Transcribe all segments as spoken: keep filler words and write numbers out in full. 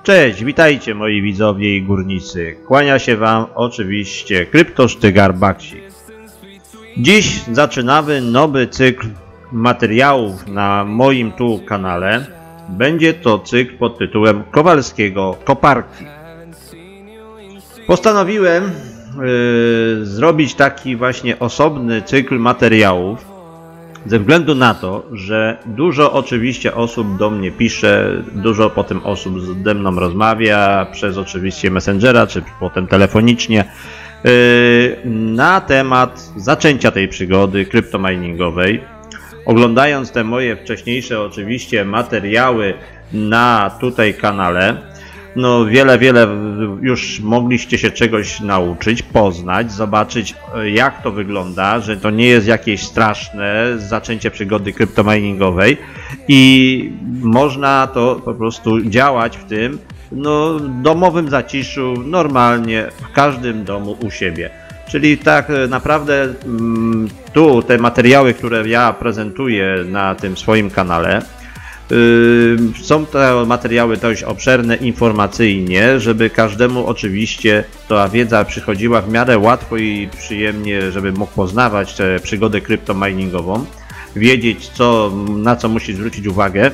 Cześć, witajcie moi widzowie i górnicy. Kłania się wam oczywiście Kryptosztygar Baksik. Dziś zaczynamy nowy cykl materiałów na moim tu kanale. Będzie to cykl pod tytułem Kowalskiego Koparki. Postanowiłem yy, zrobić taki właśnie osobny cykl materiałów, ze względu na to, że dużo oczywiście osób do mnie pisze, dużo potem osób ze mną rozmawia, przez oczywiście Messengera, czy potem telefonicznie, yy, na temat zaczęcia tej przygody kryptominingowej. Oglądając te moje wcześniejsze oczywiście materiały na tutaj kanale, no wiele, wiele już mogliście się czegoś nauczyć, poznać, zobaczyć jak to wygląda, że to nie jest jakieś straszne zaczęcie przygody kryptominingowej i można to po prostu działać w tym no, domowym zaciszu, normalnie w każdym domu u siebie. Czyli tak naprawdę tu te materiały, które ja prezentuję na tym swoim kanale, są to materiały dość obszerne informacyjnie, żeby każdemu oczywiście ta wiedza przychodziła w miarę łatwo i przyjemnie, żeby mógł poznawać tę przygodę kryptominingową, wiedzieć co, na co musi zwrócić uwagę,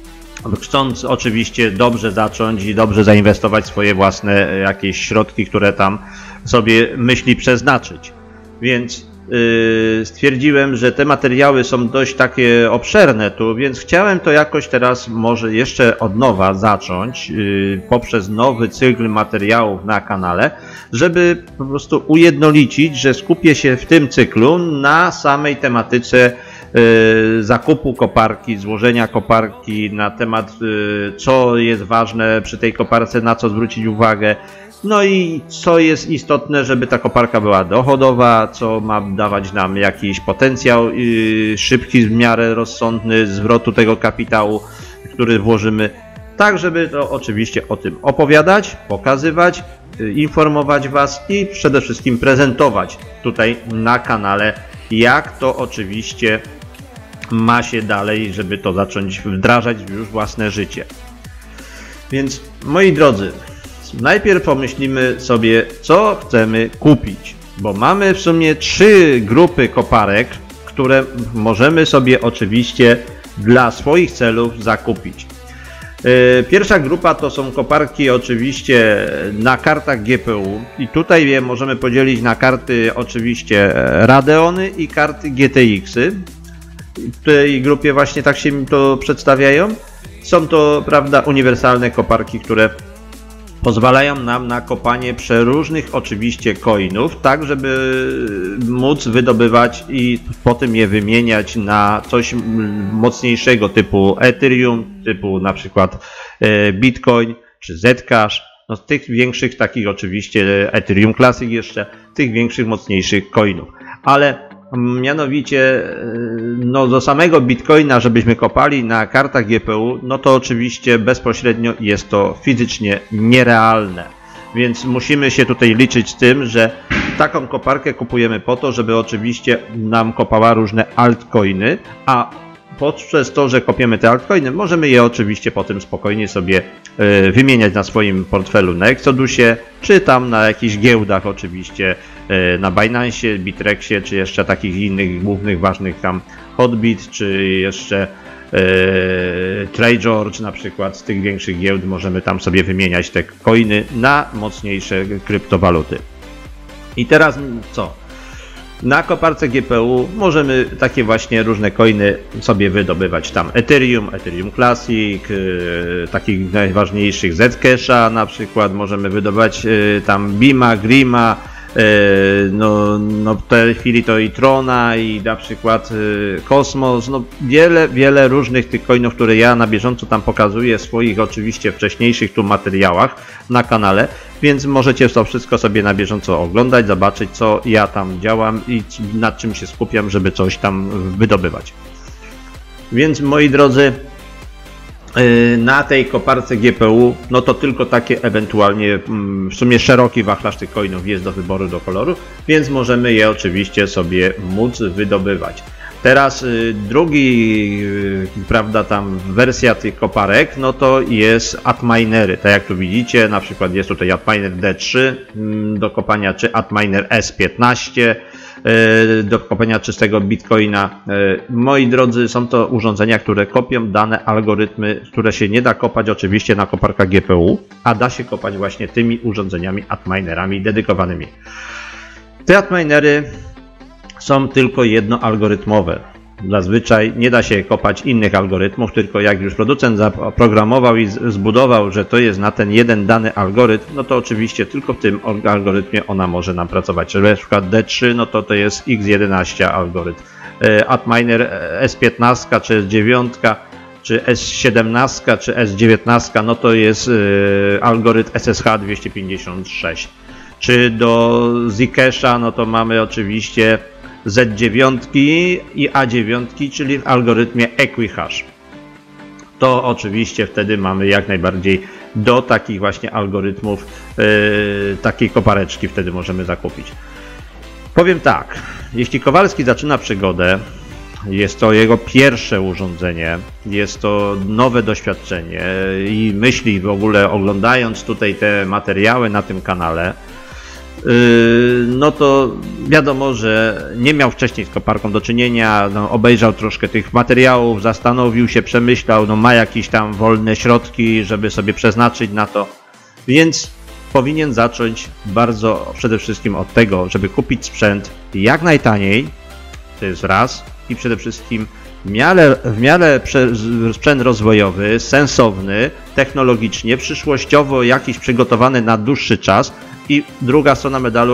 chcąc oczywiście dobrze zacząć i dobrze zainwestować swoje własne jakieś środki, które tam sobie myśli przeznaczyć. Więc Yy, stwierdziłem, że te materiały są dość takie obszerne tu, więc chciałem to jakoś teraz może jeszcze od nowa zacząć yy, poprzez nowy cykl materiałów na kanale, żeby po prostu ujednolicić, że skupię się w tym cyklu na samej tematyce yy, zakupu koparki, złożenia koparki, na temat yy, co jest ważne przy tej koparce, na co zwrócić uwagę. No i co jest istotne, żeby ta koparka była dochodowa, co ma dawać nam jakiś potencjał yy, szybki, w miarę rozsądny zwrotu tego kapitału, który włożymy. Tak, żeby to oczywiście o tym opowiadać, pokazywać, yy, informować Was i przede wszystkim prezentować tutaj na kanale, jak to oczywiście ma się dalej, żeby to zacząć wdrażać w już własne życie. Więc moi drodzy, najpierw pomyślimy sobie, co chcemy kupić, bo mamy w sumie trzy grupy koparek, które możemy sobie oczywiście dla swoich celów zakupić. Pierwsza grupa to są koparki oczywiście na kartach G P U i tutaj je możemy podzielić na karty oczywiście Radeony i karty G T X-y. W tej grupie właśnie tak się mi to przedstawiają. Są to, prawda, uniwersalne koparki, które pozwalają nam na kopanie przeróżnych oczywiście coinów, tak żeby móc wydobywać i potem je wymieniać na coś mocniejszego typu Ethereum, typu na przykład Bitcoin czy Zcash, no z tych większych takich oczywiście Ethereum Classic jeszcze, tych większych, mocniejszych coinów. Ale mianowicie no do samego Bitcoina, żebyśmy kopali na kartach G P U, no to oczywiście bezpośrednio jest to fizycznie nierealne. Więc musimy się tutaj liczyć z tym, że taką koparkę kupujemy po to, żeby oczywiście nam kopała różne altcoiny, a poprzez to, że kopiemy te altcoiny, możemy je oczywiście potem spokojnie sobie y, wymieniać na swoim portfelu na Exodusie, czy tam na jakichś giełdach oczywiście, y, na Binance, Bitrexie, czy jeszcze takich innych głównych, ważnych tam Hotbit, czy jeszcze y, Trezor, czy na przykład z tych większych giełd możemy tam sobie wymieniać te coiny na mocniejsze kryptowaluty. I teraz co? Na koparce G P U możemy takie właśnie różne coiny sobie wydobywać, tam Ethereum, Ethereum Classic, yy, takich najważniejszych Zcasha na przykład, możemy wydobywać yy, tam Bima, Grima, yy, no, no w tej chwili to i Trona, i na przykład yy, Cosmos, no wiele, wiele różnych tych coinów, które ja na bieżąco tam pokazuję w swoich oczywiście wcześniejszych tu materiałach na kanale. Więc możecie to wszystko sobie na bieżąco oglądać, zobaczyć co ja tam działam i nad czym się skupiam, żeby coś tam wydobywać. Więc moi drodzy, na tej koparce G P U, no to tylko takie ewentualnie w sumie szeroki wachlarz tych coinów jest do wyboru, do koloru, więc możemy je oczywiście sobie móc wydobywać. Teraz y, drugi, y, prawda, tam wersja tych koparek, no to jest Antminery. Tak jak tu widzicie, na przykład jest tutaj Antminer D trzy y, do kopania, czy Antminer S piętnaście y, do kopania czystego bitcoina. Y, moi drodzy, są to urządzenia, które kopią dane algorytmy, które się nie da kopać oczywiście na koparkach G P U, a da się kopać właśnie tymi urządzeniami Antminerami dedykowanymi. Te Antminery są tylko jednoalgorytmowe. Zazwyczaj nie da się kopać innych algorytmów, tylko jak już producent zaprogramował i zbudował, że to jest na ten jeden dany algorytm, no to oczywiście tylko w tym algorytmie ona może nam pracować. Czyli na przykład D trzy, no to to jest X jedenaście algorytm. Antminer S piętnaście czy S dziewięć, czy S siedemnaście, czy S dziewiętnaście, no to jest algorytm S S H dwieście pięćdziesiąt sześć. Czy do Zcasha, no to mamy oczywiście Z dziewięć i A dziewięć, czyli w algorytmie Equihash. To oczywiście wtedy mamy jak najbardziej do takich właśnie algorytmów yy, takiej kopareczki wtedy możemy zakupić. Powiem tak, jeśli Kowalski zaczyna przygodę, jest to jego pierwsze urządzenie, jest to nowe doświadczenie i myśli w ogóle oglądając tutaj te materiały na tym kanale, no to wiadomo, że nie miał wcześniej z koparką do czynienia, no, obejrzał troszkę tych materiałów, zastanowił się, przemyślał, no, ma jakieś tam wolne środki, żeby sobie przeznaczyć na to, więc powinien zacząć bardzo przede wszystkim od tego, żeby kupić sprzęt jak najtaniej, to jest raz, i przede wszystkim w miarę, w miarę sprzęt rozwojowy, sensowny, technologicznie, przyszłościowo jakiś przygotowany na dłuższy czas. I druga strona medalu,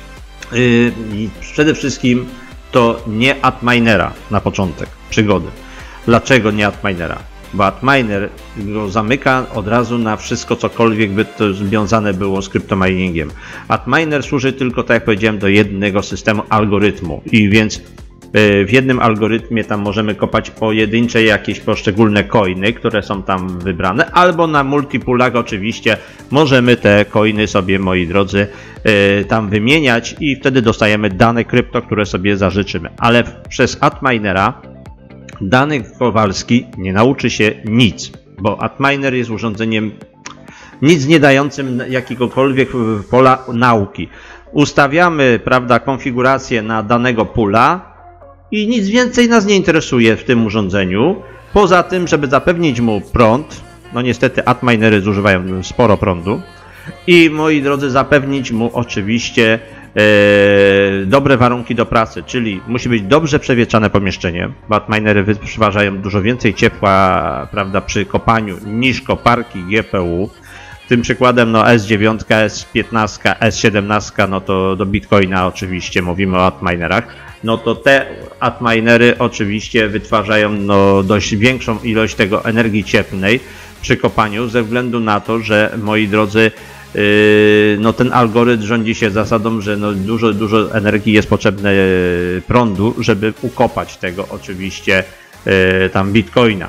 yy, przede wszystkim to nie Antminera na początek przygody. Dlaczego nie Antminera? Bo Antminer go zamyka od razu na wszystko, cokolwiek by to związane było z kryptominingiem. Antminer służy tylko, tak jak powiedziałem, do jednego systemu algorytmu i więc w jednym algorytmie tam możemy kopać pojedyncze jakieś poszczególne coiny, które są tam wybrane, albo na multipulach oczywiście możemy te coiny sobie, moi drodzy, tam wymieniać i wtedy dostajemy dane krypto, które sobie zażyczymy. Ale przez Antminera dany Kowalski nie nauczy się nic, bo Antminer jest urządzeniem nic nie dającym jakiegokolwiek pola nauki. Ustawiamy, prawda, konfigurację na danego pula i nic więcej nas nie interesuje w tym urządzeniu, poza tym, żeby zapewnić mu prąd. No niestety Antminery zużywają sporo prądu i, moi drodzy, zapewnić mu oczywiście e, dobre warunki do pracy, czyli musi być dobrze przewietrzane pomieszczenie, bo Antminery wytwarzają dużo więcej ciepła, prawda, przy kopaniu niż koparki G P U. Tym przykładem no S dziewięć, S piętnaście, S siedemnaście, no to do Bitcoina oczywiście mówimy o Antminerach. No to te Antminery oczywiście wytwarzają no dość większą ilość tego energii cieplnej przy kopaniu, ze względu na to, że, moi drodzy, yy, no ten algorytm rządzi się zasadą, że no dużo, dużo energii jest potrzebne, yy, prądu, żeby ukopać tego oczywiście yy, tam Bitcoina.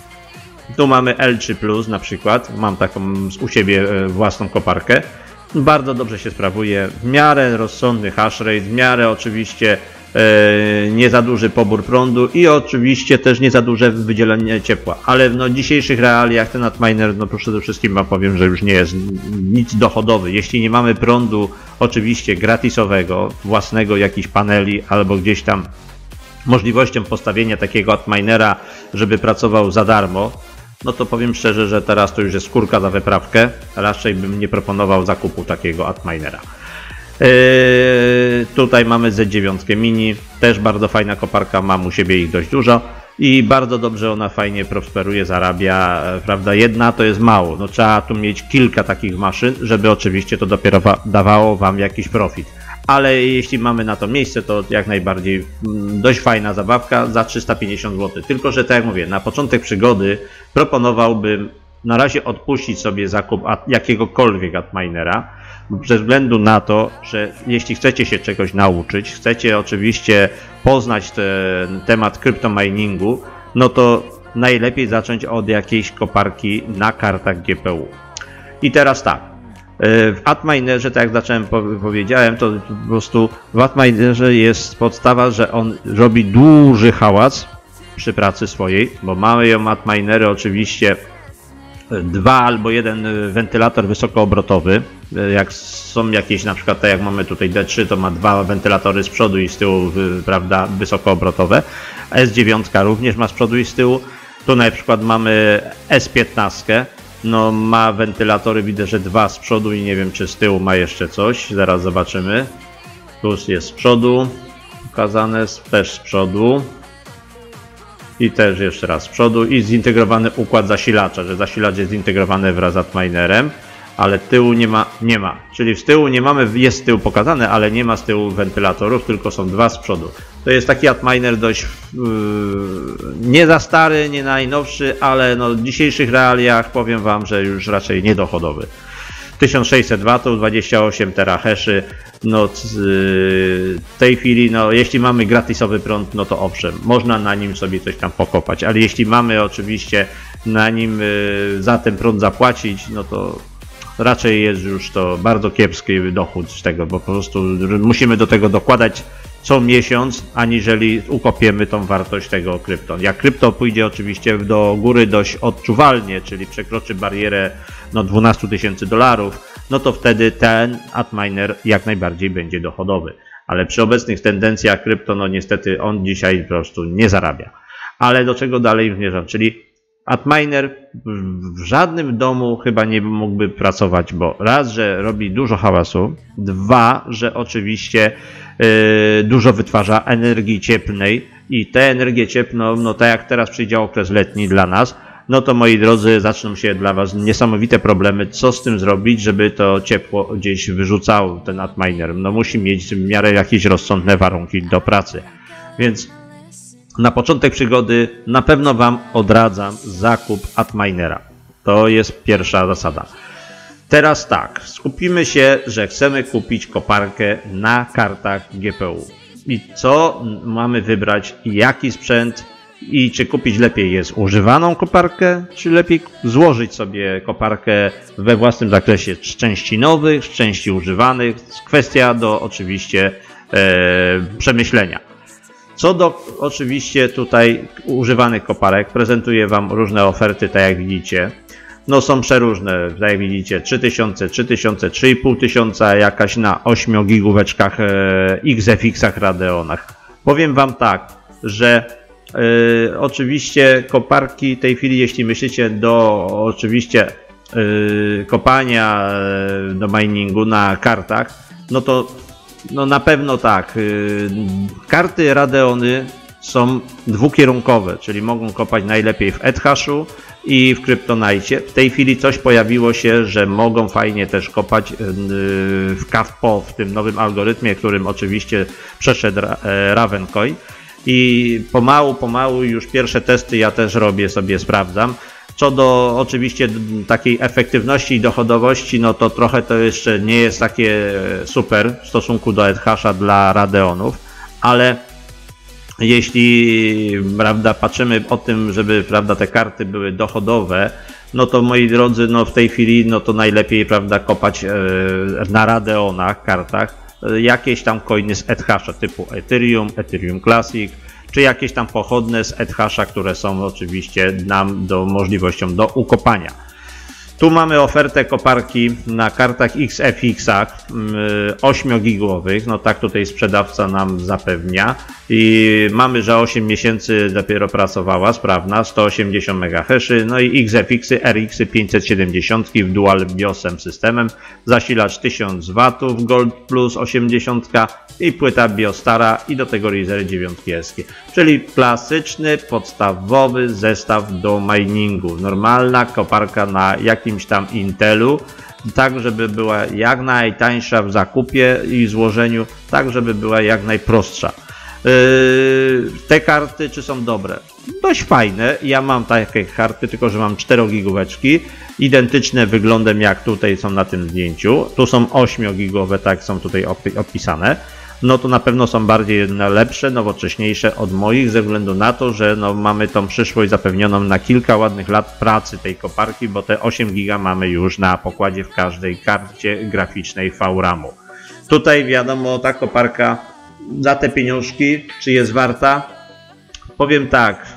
Tu mamy L trzy plus na przykład, mam taką u siebie własną koparkę. Bardzo dobrze się sprawuje, w miarę rozsądny hash rate, w miarę oczywiście e, nie za duży pobór prądu i oczywiście też nie za duże wydzielenie ciepła. Ale w no, dzisiejszych realiach ten Antminer, no przede wszystkim wam powiem, że już nie jest nic dochodowy. Jeśli nie mamy prądu oczywiście gratisowego, własnego jakichś paneli albo gdzieś tam możliwością postawienia takiego Antminera, żeby pracował za darmo, no to powiem szczerze, że teraz to już jest skórka za wyprawkę. Raczej bym nie proponował zakupu takiego Antminera. Yy, tutaj mamy Z dziewięć mini, też bardzo fajna koparka, mam u siebie ich dość dużo i bardzo dobrze ona fajnie prosperuje, zarabia, prawda, jedna to jest mało, no trzeba tu mieć kilka takich maszyn, żeby oczywiście to dopiero dawało wam jakiś profit. Ale jeśli mamy na to miejsce, to jak najbardziej dość fajna zabawka za trzysta pięćdziesiąt złotych. Tylko że tak jak mówię, na początek przygody proponowałbym na razie odpuścić sobie zakup jakiegokolwiek Antminera, ze względu na to, że jeśli chcecie się czegoś nauczyć, chcecie oczywiście poznać ten temat kryptominingu, no to najlepiej zacząć od jakiejś koparki na kartach G P U. I teraz tak. W Antminerze, tak jak zacząłem powiedziałem, to po prostu w Antminerze jest podstawa, że on robi duży hałas przy pracy swojej, bo mamy ją Antminery oczywiście dwa albo jeden wentylator wysokoobrotowy. Jak są jakieś, na przykład tak jak mamy tutaj D trzy, to ma dwa wentylatory z przodu i z tyłu, prawda, wysokoobrotowe. S dziewięć również ma z przodu i z tyłu. Tu na przykład mamy S piętnaście. No ma wentylatory, widzę, że dwa z przodu i nie wiem, czy z tyłu ma jeszcze coś. Zaraz zobaczymy. Plus jest z przodu pokazane, też z przodu. I też jeszcze raz z przodu. I zintegrowany układ zasilacza, że zasilacz jest zintegrowany wraz z Antminerem, ale tyłu nie ma, nie ma. Czyli z tyłu nie mamy, jest z tyłu pokazane, ale nie ma z tyłu wentylatorów, tylko są dwa z przodu. To jest taki Antminer dość yy, nie za stary, nie najnowszy, ale no, w dzisiejszych realiach powiem Wam, że już raczej niedochodowy. tysiąc sześćset watów, dwadzieścia osiem terahaszy, no w tej chwili, no jeśli mamy gratisowy prąd, no to owszem, można na nim sobie coś tam pokopać, ale jeśli mamy oczywiście na nim yy, za ten prąd zapłacić, no to raczej jest już to bardzo kiepski dochód z tego, bo po prostu musimy do tego dokładać co miesiąc, aniżeli ukopiemy tą wartość tego krypton. Jak krypto pójdzie oczywiście do góry dość odczuwalnie, czyli przekroczy barierę no, dwanaście tysięcy dolarów, no to wtedy ten Antminer jak najbardziej będzie dochodowy. Ale przy obecnych tendencjach krypto, no niestety on dzisiaj po prostu nie zarabia. Ale do czego dalej zmierzam, czyli Antminer w żadnym domu chyba nie mógłby pracować, bo raz, że robi dużo hałasu, dwa, że oczywiście yy, dużo wytwarza energii cieplnej i tę energię cieplną, no tak jak teraz przyjdzie okres letni dla nas, no to moi drodzy, zaczną się dla Was niesamowite problemy, co z tym zrobić, żeby to ciepło gdzieś wyrzucało ten Antminer. No musi mieć w miarę jakieś rozsądne warunki do pracy, więc na początek przygody na pewno Wam odradzam zakup Antminera. To jest pierwsza zasada. Teraz tak, skupimy się, że chcemy kupić koparkę na kartach G P U. I co mamy wybrać, jaki sprzęt i czy kupić lepiej jest używaną koparkę, czy lepiej złożyć sobie koparkę we własnym zakresie z części nowych, z części używanych. Kwestia do oczywiście e, przemyślenia. Co do oczywiście tutaj używanych koparek, prezentuję Wam różne oferty, tak jak widzicie. No są przeróżne, tak jak widzicie, trzy tysiące, trzy tysiące, trzy i pół tysiąca, jakaś na ośmiogigóweczkach e, X F X-ach Radeonach. Powiem Wam tak, że e, oczywiście koparki w tej chwili, jeśli myślicie do oczywiście e, kopania, e, do miningu na kartach, no to no na pewno tak, karty Radeony są dwukierunkowe, czyli mogą kopać najlepiej w Ethaшу i w Kryptonite. W tej chwili coś pojawiło się, że mogą fajnie też kopać w C A V P O, w tym nowym algorytmie, którym oczywiście przeszedł Ravencoin. I pomału, pomału już pierwsze testy ja też robię, sobie sprawdzam. Co do oczywiście takiej efektywności i dochodowości, no to trochę to jeszcze nie jest takie super w stosunku do Ethaша dla Radeonów, ale jeśli, prawda, patrzymy o tym, żeby, prawda, te karty były dochodowe, no to moi drodzy, no w tej chwili no to najlepiej, prawda, kopać e, na Radeonach kartach jakieś tam coiny z Ethaша typu Ethereum, Ethereum Classic, czy jakieś tam pochodne z Ethaša, które są oczywiście nam do możliwością do ukopania. Tu mamy ofertę koparki na kartach X F X-ach ośmiogigowych, no tak tutaj sprzedawca nam zapewnia i mamy, że osiem miesięcy dopiero pracowała, sprawna, sto osiemdziesiąt megahaszy, no i X F X-y, R X-y pięćset siedemdziesiąt w dual biosem systemem, zasilacz tysiąc watów, Gold Plus osiemdziesiąt i płyta biostara i do tego Razer dziewięć S, czyli klasyczny, podstawowy zestaw do miningu, normalna koparka na jakimś tam Intelu, tak żeby była jak najtańsza w zakupie i złożeniu, tak żeby była jak najprostsza. Yy, te karty czy są dobre? Dość fajne, ja mam takie karty, tylko że mam czterogigóweczki, identyczne wyglądem jak tutaj są na tym zdjęciu, tu są ośmiogigowe, tak są tutaj opisane, no to na pewno są bardziej lepsze, nowocześniejsze od moich, ze względu na to, że no mamy tą przyszłość zapewnioną na kilka ładnych lat pracy tej koparki, bo te osiem giga mamy już na pokładzie w każdej karcie graficznej V ramu. Tutaj wiadomo, ta koparka za te pieniążki, czy jest warta? Powiem tak,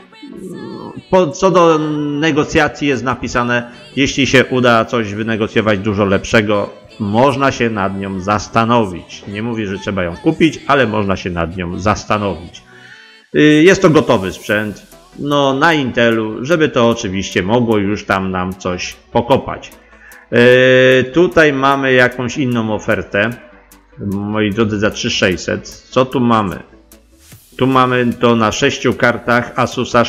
po, co do negocjacji jest napisane, jeśli się uda coś wynegocjować dużo lepszego, można się nad nią zastanowić. Nie mówię, że trzeba ją kupić, ale można się nad nią zastanowić. Jest to gotowy sprzęt, no na Intelu, żeby to oczywiście mogło już tam nam coś pokopać. Yy, tutaj mamy jakąś inną ofertę, moi drodzy, za trzy tysiące sześćset. Co tu mamy? Tu mamy to na sześciu kartach Asusa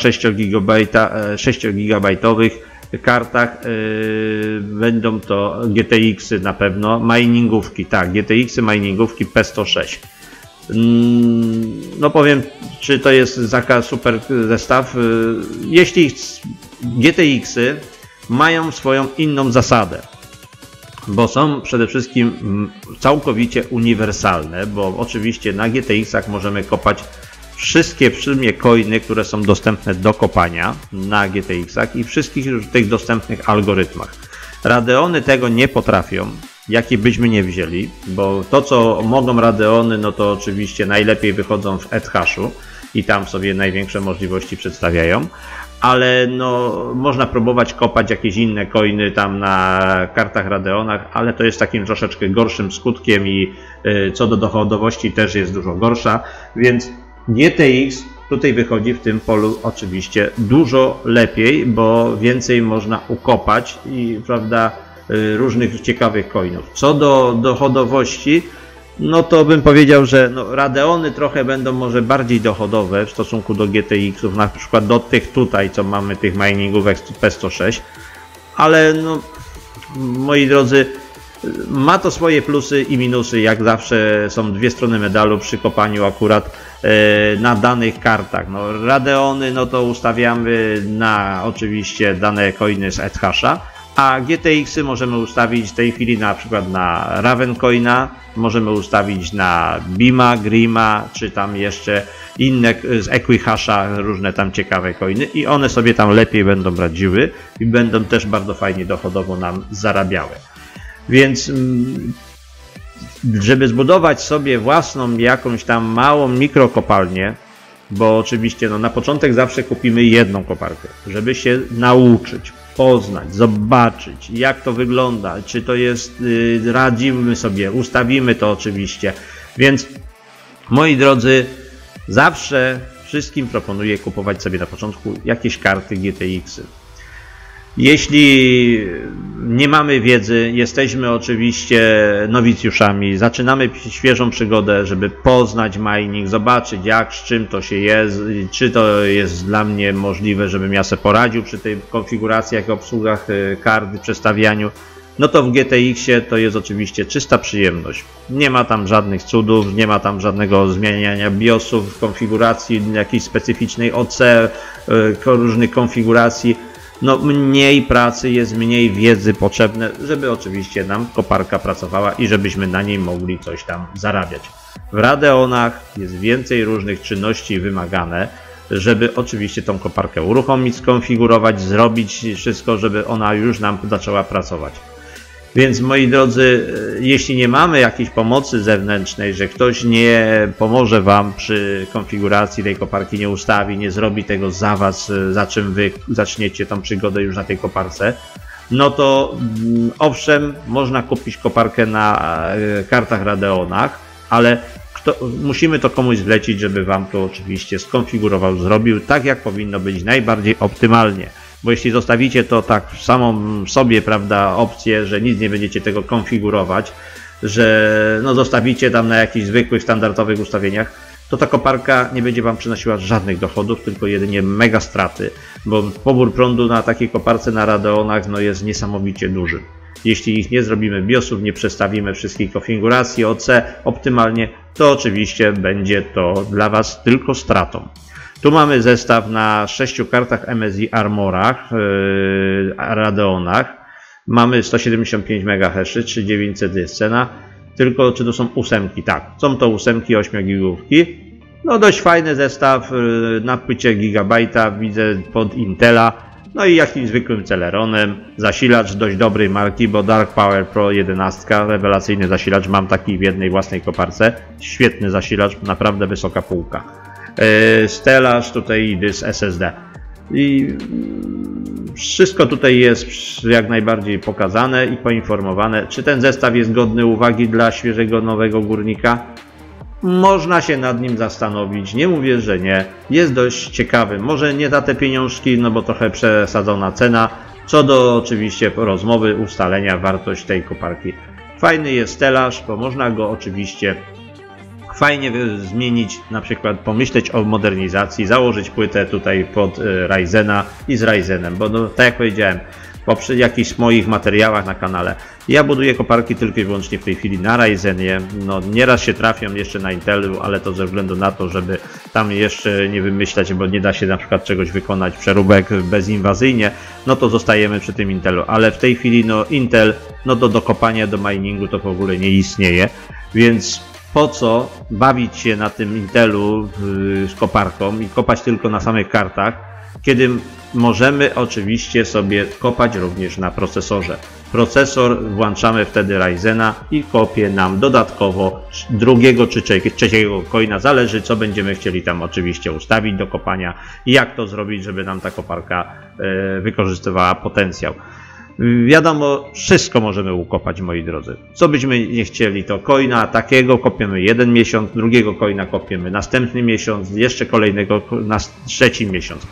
sześciogigabajtowych kartach. Yy, będą to G T X-y na pewno, miningówki, tak, G T X-y, miningówki P sto sześć. Yy, no powiem, czy to jest taka super zestaw. Yy, jeśli G T X-y mają swoją inną zasadę, bo są przede wszystkim całkowicie uniwersalne, bo oczywiście na G T X-ach możemy kopać wszystkie w sumie coiny, które są dostępne do kopania na G T X-ach i wszystkich tych dostępnych algorytmach. Radeony tego nie potrafią, jakie byśmy nie wzięli, bo to, co mogą Radeony, no to oczywiście najlepiej wychodzą w Ethashu i tam sobie największe możliwości przedstawiają, ale no można próbować kopać jakieś inne coiny tam na kartach Radeonach, ale to jest takim troszeczkę gorszym skutkiem i y, co do dochodowości też jest dużo gorsza, więc G T X tutaj wychodzi w tym polu oczywiście dużo lepiej, bo więcej można ukopać i, prawda, y, różnych ciekawych coinów. Co do dochodowości, no to bym powiedział, że no, Radeony trochę będą może bardziej dochodowe w stosunku do G T X-ów, na przykład do tych tutaj, co mamy, tych miningówek P sto sześć, ale no, moi drodzy, ma to swoje plusy i minusy, jak zawsze są dwie strony medalu przy kopaniu akurat e, na danych kartach. No, Radeony, no to ustawiamy na oczywiście dane coiny z Ethasha, a G T X-y możemy ustawić w tej chwili na przykład na Ravencoina, możemy ustawić na Bima, Grima, czy tam jeszcze inne z Equihasha, różne tam ciekawe coiny i one sobie tam lepiej będą radziły i będą też bardzo fajnie dochodowo nam zarabiały. Więc żeby zbudować sobie własną jakąś tam małą mikrokopalnię, bo oczywiście no, na początek zawsze kupimy jedną koparkę, żeby się nauczyć, poznać, zobaczyć, jak to wygląda, czy to jest, yy, radzimy sobie, ustawimy to oczywiście. Więc moi drodzy, zawsze wszystkim proponuję kupować sobie na początku jakieś karty G T X-y. Jeśli nie mamy wiedzy, jesteśmy oczywiście nowicjuszami, zaczynamy świeżą przygodę, żeby poznać mining, zobaczyć jak, z czym to się jest, czy to jest dla mnie możliwe, żebym ja sobie poradził przy tej konfiguracji, jak obsługach kart, przestawianiu, no to w G T X-ie to jest oczywiście czysta przyjemność. Nie ma tam żadnych cudów, nie ma tam żadnego zmieniania biosów, konfiguracji jakiejś specyficznej O C, różnych konfiguracji. No mniej pracy jest, mniej wiedzy potrzebne, żeby oczywiście nam koparka pracowała i żebyśmy na niej mogli coś tam zarabiać. W Radeonach jest więcej różnych czynności wymagane, żeby oczywiście tą koparkę uruchomić, skonfigurować, zrobić wszystko, żeby ona już nam zaczęła pracować. Więc moi drodzy, jeśli nie mamy jakiejś pomocy zewnętrznej, że ktoś nie pomoże Wam przy konfiguracji tej koparki, nie ustawi, nie zrobi tego za Was, za czym Wy zaczniecie tą przygodę już na tej koparce, no to owszem, można kupić koparkę na kartach Radeonach, ale kto, musimy to komuś zlecić, żeby Wam to oczywiście skonfigurował, zrobił tak, jak powinno być najbardziej optymalnie. Bo jeśli zostawicie to tak samą sobie, prawda, opcję, że nic nie będziecie tego konfigurować, że no zostawicie tam na jakichś zwykłych, standardowych ustawieniach, to ta koparka nie będzie Wam przynosiła żadnych dochodów, tylko jedynie mega straty, bo pobór prądu na takiej koparce na Radeonach no jest niesamowicie duży. Jeśli ich nie zrobimy biosów, nie przestawimy wszystkich konfiguracji O C optymalnie, to oczywiście będzie to dla Was tylko stratą. Tu mamy zestaw na sześciu kartach M S I Armorach, yy, Radeonach. Mamy sto siedemdziesiąt pięć megahaszy, trzy tysiące dziewięćset jest cena. tylko czy to są ósemki? Tak, są to ósemki ośmiogigówki. No dość fajny zestaw na płycie gigabajta, widzę pod Intela. No i jakimś zwykłym Celeronem, zasilacz dość dobrej marki, bo Dark Power Pro jedenaście, rewelacyjny zasilacz, mam taki w jednej własnej koparce, świetny zasilacz, naprawdę wysoka półka. Yy, stelaż, tutaj dysk S S D. I wszystko tutaj jest jak najbardziej pokazane i poinformowane. Czy ten zestaw jest godny uwagi dla świeżego, nowego górnika? Można się nad nim zastanowić, nie mówię, że nie. Jest dość ciekawy, może nie za te pieniążki, no bo trochę przesadzona cena. Co do oczywiście rozmowy, ustalenia wartość tej koparki. Fajny jest stelaż, bo można go oczywiście fajnie zmienić, na przykład pomyśleć o modernizacji, założyć płytę tutaj pod Ryzena i z Ryzenem, bo no, tak jak powiedziałem, po jakichś moich materiałach na kanale, ja buduję koparki tylko i wyłącznie w tej chwili na Ryzenie, no nieraz się trafią jeszcze na Intelu, ale to ze względu na to, żeby tam jeszcze nie wymyślać, bo nie da się na przykład czegoś wykonać, przeróbek bezinwazyjnie, no to zostajemy przy tym Intelu, ale w tej chwili no Intel, no to do kopania, do miningu to w ogóle nie istnieje, więc po co bawić się na tym Intelu yy, z koparką i kopać tylko na samych kartach, kiedy możemy oczywiście sobie kopać również na procesorze. Procesor włączamy wtedy Ryzena i kopie nam dodatkowo drugiego czy trzeciego coina, zależy co będziemy chcieli tam oczywiście ustawić do kopania i jak to zrobić, żeby nam ta koparka yy, wykorzystywała potencjał. Wiadomo, wszystko możemy ukopać, moi drodzy. Co byśmy nie chcieli, to coina takiego kopiemy jeden miesiąc, drugiego coina kopiemy następny miesiąc, jeszcze kolejnego na trzeci miesiąc.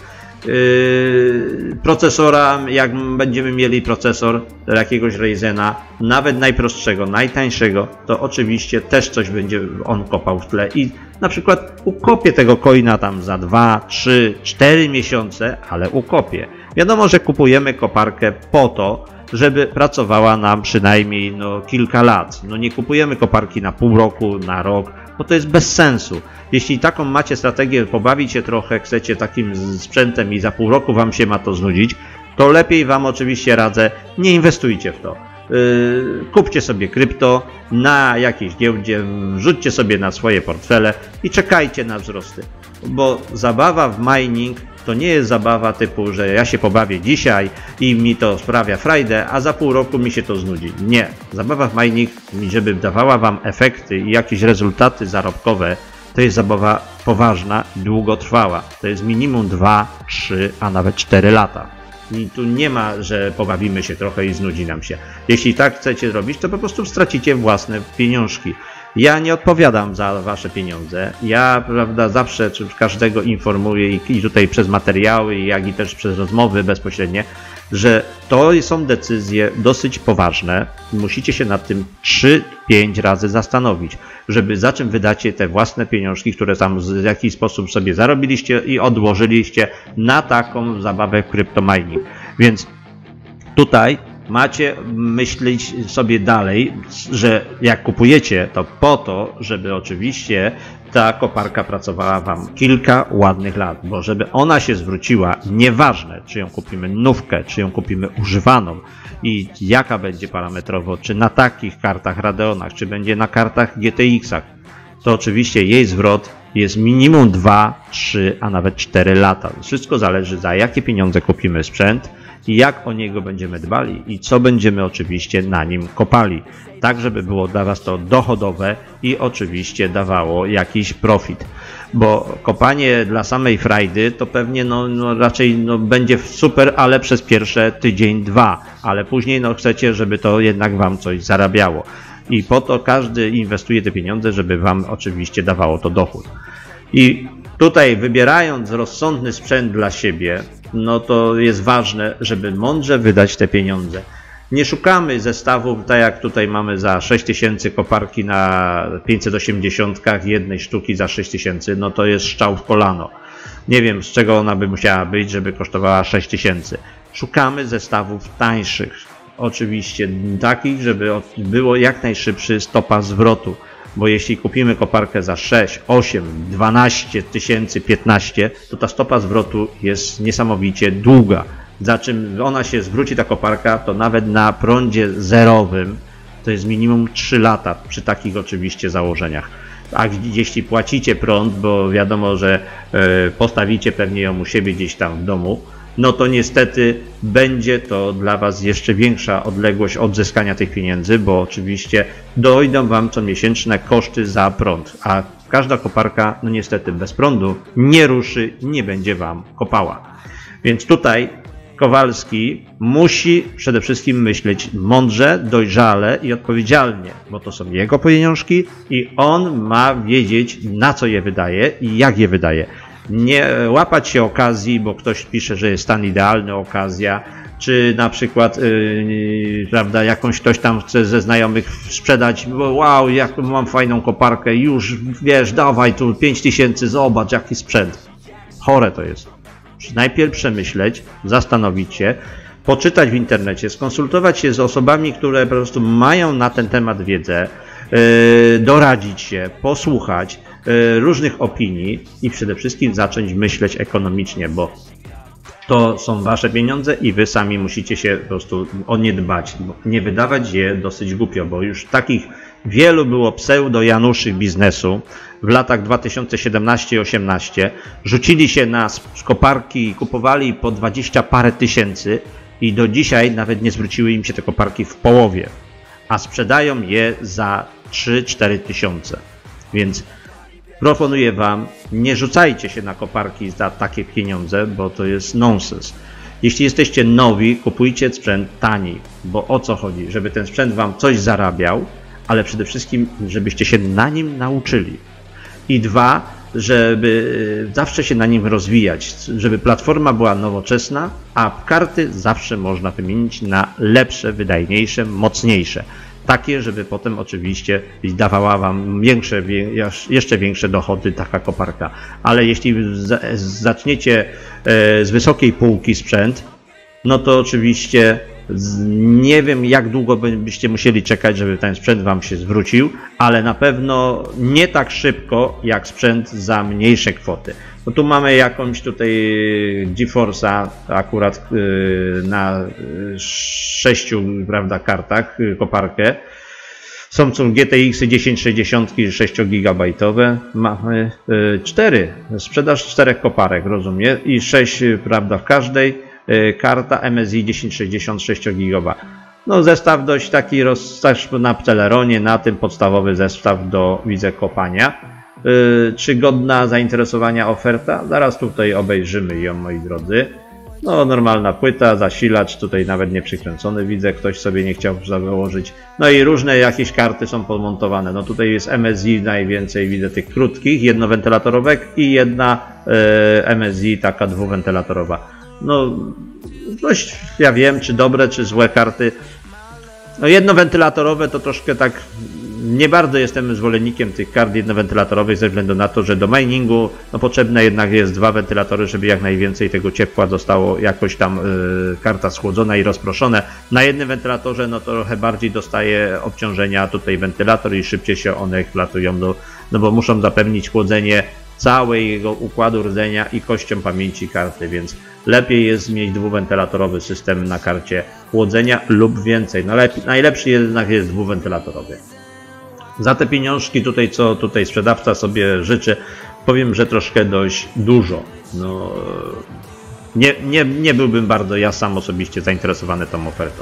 Yy, procesora, jak będziemy mieli procesor jakiegoś Ryzena, nawet najprostszego, najtańszego, to oczywiście też coś będzie on kopał w tle i na przykład ukopie tego coina tam za dwa, trzy, cztery miesiące, ale ukopie. Wiadomo, że kupujemy koparkę po to, żeby pracowała nam przynajmniej no, kilka lat. No nie kupujemy koparki na pół roku, na rok, bo to jest bez sensu. Jeśli taką macie strategię, pobawić się trochę, chcecie takim sprzętem i za pół roku wam się ma to znudzić, to lepiej wam oczywiście radzę, nie inwestujcie w to. Yy, kupcie sobie krypto na jakiejś giełdzie, wrzućcie sobie na swoje portfele i czekajcie na wzrosty. Bo zabawa w mining to nie jest zabawa typu, że ja się pobawię dzisiaj i mi to sprawia frajdę, a za pół roku mi się to znudzi. Nie. Zabawa w mining, żeby dawała wam efekty i jakieś rezultaty zarobkowe, to jest zabawa poważna i długotrwała. To jest minimum dwa, trzy, a nawet cztery lata. I tu nie ma, że pobawimy się trochę i znudzi nam się. Jeśli tak chcecie robić, to po prostu stracicie własne pieniążki. Ja nie odpowiadam za wasze pieniądze. Ja, prawda, zawsze każdego informuję i, i tutaj przez materiały, jak i też przez rozmowy bezpośrednie, że to są decyzje dosyć poważne. Musicie się nad tym trzy pięć razy zastanowić, żeby za czym wydacie te własne pieniążki, które tam w jakiś sposób sobie zarobiliście i odłożyliście na taką zabawę cryptomining. Więc tutaj macie myśleć sobie dalej, że jak kupujecie, to po to, żeby oczywiście ta koparka pracowała wam kilka ładnych lat, bo żeby ona się zwróciła, nieważne czy ją kupimy nówkę, czy ją kupimy używaną i jaka będzie parametrowo, czy na takich kartach Radeonach, czy będzie na kartach G T X-ach, to oczywiście jej zwrot jest minimum dwa, trzy, a nawet cztery lata. Wszystko zależy, za jakie pieniądze kupimy sprzęt i jak o niego będziemy dbali i co będziemy oczywiście na nim kopali, tak żeby było dla was to dochodowe i oczywiście dawało jakiś profit, bo kopanie dla samej frajdy to pewnie no, no raczej no, będzie super, ale przez pierwsze tydzień, dwa, ale później no chcecie, żeby to jednak wam coś zarabiało i po to każdy inwestuje te pieniądze, żeby wam oczywiście dawało to dochód. I tutaj wybierając rozsądny sprzęt dla siebie, no to jest ważne, żeby mądrze wydać te pieniądze. Nie szukamy zestawów, tak jak tutaj mamy za sześć tysięcy koparki na pięćset osiemdziesiąt, jednej sztuki za sześć tysięcy, no to jest strzał w kolano. Nie wiem, z czego ona by musiała być, żeby kosztowała sześć tysięcy. Szukamy zestawów tańszych, oczywiście takich, żeby było jak najszybszy stopa zwrotu. Bo jeśli kupimy koparkę za sześć, osiem, dwanaście tysięcy, piętnaście, to ta stopa zwrotu jest niesamowicie długa. Za czym ona się zwróci, ta koparka, to nawet na prądzie zerowym to jest minimum trzy lata przy takich oczywiście założeniach. A jeśli płacicie prąd, bo wiadomo, że postawicie pewnie ją u siebie gdzieś tam w domu, no to niestety będzie to dla Was jeszcze większa odległość odzyskania tych pieniędzy, bo oczywiście dojdą Wam comiesięczne koszty za prąd, a każda koparka, no niestety bez prądu nie ruszy, nie będzie Wam kopała. Więc tutaj Kowalski musi przede wszystkim myśleć mądrze, dojrzale i odpowiedzialnie, bo to są jego pieniążki i on ma wiedzieć, na co je wydaje i jak je wydaje. Nie łapać się okazji, bo ktoś pisze, że jest stan idealny, okazja, czy na przykład yy, prawda, jakąś ktoś tam chce ze znajomych sprzedać, bo wow, jak mam fajną koparkę, już wiesz, dawaj tu pięć tysięcy, zobacz jaki sprzęt. Chore to jest. Najpierw przemyśleć, zastanowić się, poczytać w internecie, skonsultować się z osobami, które po prostu mają na ten temat wiedzę, yy, doradzić się, posłuchać yy, różnych opinii i przede wszystkim zacząć myśleć ekonomicznie, bo to są Wasze pieniądze i Wy sami musicie się po prostu o nie dbać, nie wydawać je dosyć głupio, bo już takich wielu było pseudo-Januszy biznesu w latach dwa tysiące siedemnaście osiemnaście. Rzucili się na koparki, kupowali po dwadzieścia parę tysięcy i do dzisiaj nawet nie zwróciły im się te koparki w połowie, a sprzedają je za trzy cztery tysiące. Więc proponuję Wam, nie rzucajcie się na koparki za takie pieniądze, bo to jest nonsens. Jeśli jesteście nowi, kupujcie sprzęt tani, bo o co chodzi? Żeby ten sprzęt Wam coś zarabiał, ale przede wszystkim, żebyście się na nim nauczyli. I dwa, żeby zawsze się na nim rozwijać, żeby platforma była nowoczesna, a karty zawsze można wymienić na lepsze, wydajniejsze, mocniejsze. Takie, żeby potem oczywiście dawała Wam większe, jeszcze większe dochody taka koparka. Ale jeśli zaczniecie z wysokiej półki sprzęt, no to oczywiście nie wiem, jak długo byście musieli czekać, żeby ten sprzęt Wam się zwrócił, ale na pewno nie tak szybko jak sprzęt za mniejsze kwoty. No tu mamy jakąś tutaj GeForce'a akurat na sześciu, prawda, kartach koparkę. Są są G T X dziesięć sześćdziesiąt sześciogigabajtowe. Mamy cztery, sprzedaż czterech koparek, rozumiem, i sześć, prawda, w każdej. Karta M S I dziesięć sześćdziesiąt sześciogigabajtowa. No zestaw dość taki rozstaw na Celeronie, na tym podstawowy zestaw do, widzę, kopania. Yy, czy godna zainteresowania oferta? Zaraz tutaj obejrzymy ją, moi drodzy. No normalna płyta, zasilacz, tutaj nawet nie przykręcony, widzę, ktoś sobie nie chciał założyć. No i różne jakieś karty są podmontowane. No tutaj jest M S I najwięcej, widzę tych krótkich, jednowentylatorówek i jedna yy, M S I taka dwuwentylatorowa. No, dość, ja wiem, czy dobre, czy złe karty. No jednowentylatorowe to troszkę tak, nie bardzo jestem zwolennikiem tych kart jednowentylatorowych ze względu na to, że do miningu no, potrzebne jednak jest dwa wentylatory, żeby jak najwięcej tego ciepła zostało jakoś tam y, karta schłodzona i rozproszone. Na jednym wentylatorze no trochę bardziej dostaje obciążenia tutaj wentylator i szybciej się one eksploatują, do, no bo muszą zapewnić chłodzenie całego układu rdzenia i kością pamięci karty, więc lepiej jest mieć dwuwentylatorowy system na karcie chłodzenia lub więcej. No lepiej, najlepszy jednak jest dwuwentylatorowy. Za te pieniążki tutaj, co tutaj sprzedawca sobie życzy, powiem, że troszkę dość dużo. No, nie, nie, nie byłbym bardzo ja sam osobiście zainteresowany tą ofertą.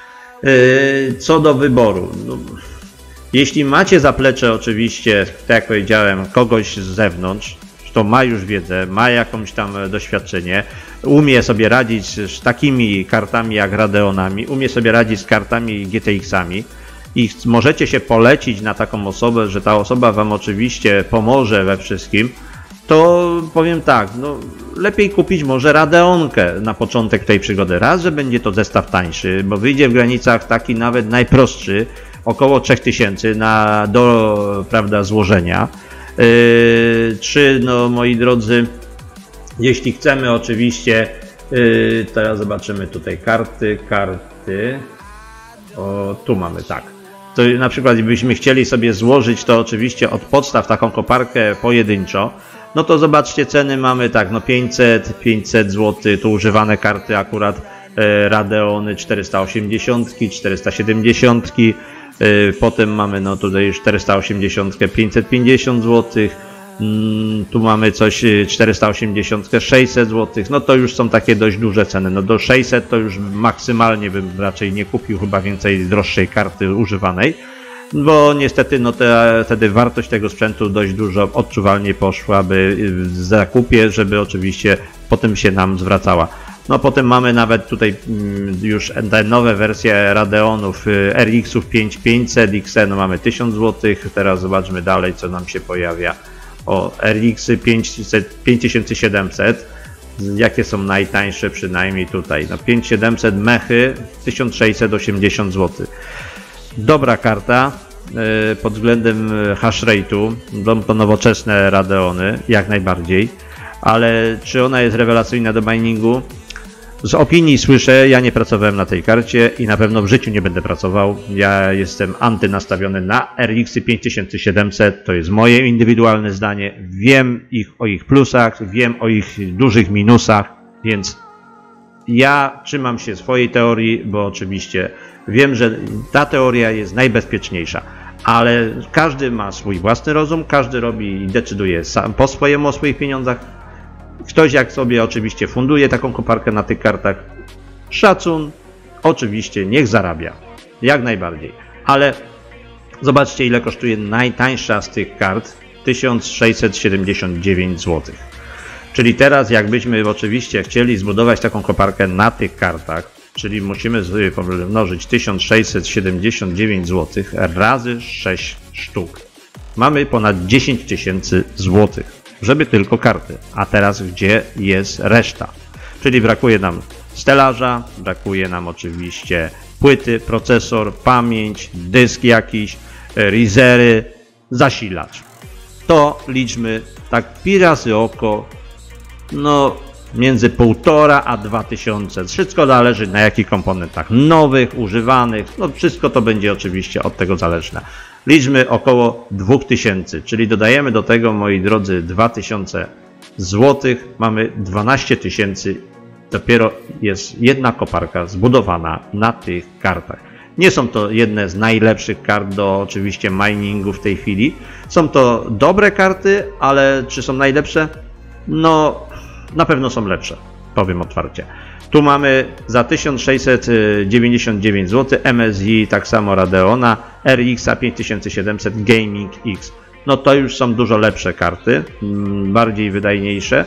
Yy, co do wyboru. No, jeśli macie zaplecze oczywiście, tak jak powiedziałem, kogoś z zewnątrz, kto ma już wiedzę, ma jakąś tam doświadczenie, umie sobie radzić z takimi kartami jak Radeonami, umie sobie radzić z kartami G T X-ami i możecie się polecić na taką osobę, że ta osoba Wam oczywiście pomoże we wszystkim, to powiem tak, no lepiej kupić może Radeonkę na początek tej przygody. Raz, że będzie to zestaw tańszy, bo wyjdzie w granicach taki nawet najprostszy, około trzech tysięcy na do, prawda, złożenia. Yy, czy no moi drodzy, jeśli chcemy oczywiście, yy, teraz zobaczymy tutaj karty, karty, o tu mamy, tak. To na przykład gdybyśmy chcieli sobie złożyć to oczywiście od podstaw taką koparkę pojedynczo, no to zobaczcie, ceny mamy tak, no pięćset, pięćset złotych, tu używane karty akurat, yy, Radeony czterysta osiemdziesiąt, czterysta siedemdziesiąt, Potem mamy no tutaj czterysta osiemdziesiąt, pięćset pięćdziesiąt złotych. Tu mamy coś czterysta osiemdziesiąt, sześćset złotych. No to już są takie dość duże ceny. No do sześćset to już maksymalnie bym raczej nie kupił chyba więcej droższej karty używanej. Bo niestety no te, wtedy wartość tego sprzętu dość dużo odczuwalnie poszłaby w zakupie, żeby oczywiście potem się nam zwracała. No potem mamy nawet tutaj już te nowe wersje Radeonów, R X-ów pięć tysięcy pięćset, X E no mamy tysiąc złotych. Teraz zobaczmy dalej, co nam się pojawia. O, R X-y pięć tysięcy siedemset. Jakie są najtańsze przynajmniej tutaj? No pięć tysięcy siedemset mechy tysiąc sześćset osiemdziesiąt złotych. Dobra karta pod względem hash rate'u, to nowoczesne Radeony, jak najbardziej, ale czy ona jest rewelacyjna do miningu? Z opinii słyszę, ja nie pracowałem na tej karcie i na pewno w życiu nie będę pracował. Ja jestem antynastawiony na R X-y pięć tysięcy siedemset, to jest moje indywidualne zdanie. Wiem ich o ich plusach, wiem o ich dużych minusach, więc ja trzymam się swojej teorii, bo oczywiście wiem, że ta teoria jest najbezpieczniejsza, ale każdy ma swój własny rozum, każdy robi i decyduje sam po swojemu o swoich pieniądzach. Ktoś jak sobie oczywiście funduje taką koparkę na tych kartach, szacun, oczywiście niech zarabia, jak najbardziej, ale zobaczcie, ile kosztuje najtańsza z tych kart, tysiąc sześćset siedemdziesiąt dziewięć złotych. Czyli teraz jakbyśmy oczywiście chcieli zbudować taką koparkę na tych kartach, czyli musimy sobie pomnożyć tysiąc sześćset siedemdziesiąt dziewięć złotych razy sześć sztuk. Mamy ponad dziesięć tysięcy złotych, żeby tylko karty. A teraz gdzie jest reszta? Czyli brakuje nam stelaża, brakuje nam oczywiście płyty, procesor, pamięć, dysk jakiś, rizery, zasilacz. To liczmy tak pi razy oko, no między półtora a dwa tysiące. Wszystko zależy na jakich komponentach nowych, używanych, no wszystko to będzie oczywiście od tego zależne. Liczmy około dwa tysiące, czyli dodajemy do tego, moi drodzy, dwa tysiące złotych, mamy dwanaście tysięcy, dopiero jest jedna koparka zbudowana na tych kartach. Nie są to jedne z najlepszych kart do oczywiście miningu w tej chwili. Są to dobre karty, ale czy są najlepsze? No, na pewno są lepsze, powiem otwarcie. Tu mamy za tysiąc sześćset dziewięćdziesiąt dziewięć złotych M S I, tak samo Radeona, R X-a pięć tysięcy siedemset, Gaming X. No to już są dużo lepsze karty, bardziej wydajniejsze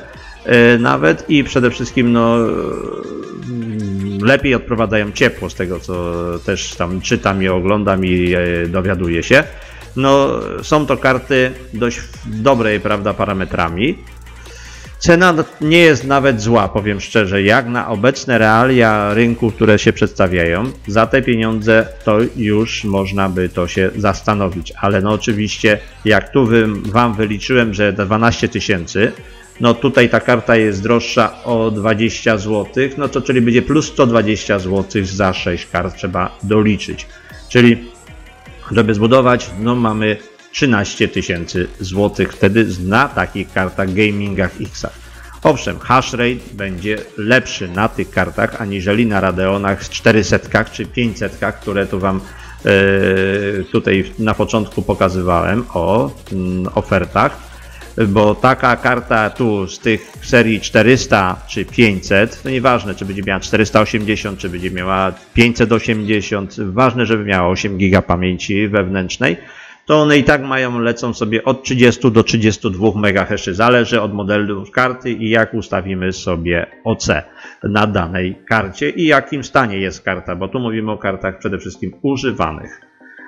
nawet i przede wszystkim no, lepiej odprowadzają ciepło, z tego co też tam czytam i oglądam i dowiaduję się. No, są to karty dość dobrej, prawda, parametrami. Cena nie jest nawet zła, powiem szczerze, jak na obecne realia rynku, które się przedstawiają. Za te pieniądze to już można by to się zastanowić, ale no oczywiście jak tu wam wyliczyłem, że dwanaście tysięcy, no tutaj ta karta jest droższa o dwadzieścia złotych, no to czyli będzie plus sto dwadzieścia złotych za sześć kart trzeba doliczyć. Czyli żeby zbudować, no mamy trzynaście tysięcy złotych wtedy na takich kartach Gamingach X-ach. Owszem, hash rate będzie lepszy na tych kartach aniżeli na Radeonach czterysta czy pięćset, które tu wam yy, tutaj na początku pokazywałem o yy, ofertach, bo taka karta tu z tych serii czterysta czy pięćset, to nieważne czy będzie miała czterysta osiemdziesiąt, czy będzie miała pięćset osiemdziesiąt, ważne żeby miała osiem giga pamięci wewnętrznej, to one i tak mają, lecą sobie od trzydziestu do trzydziestu dwóch megahaszy. Zależy od modelu karty i jak ustawimy sobie O C na danej karcie i jakim stanie jest karta, bo tu mówimy o kartach przede wszystkim używanych.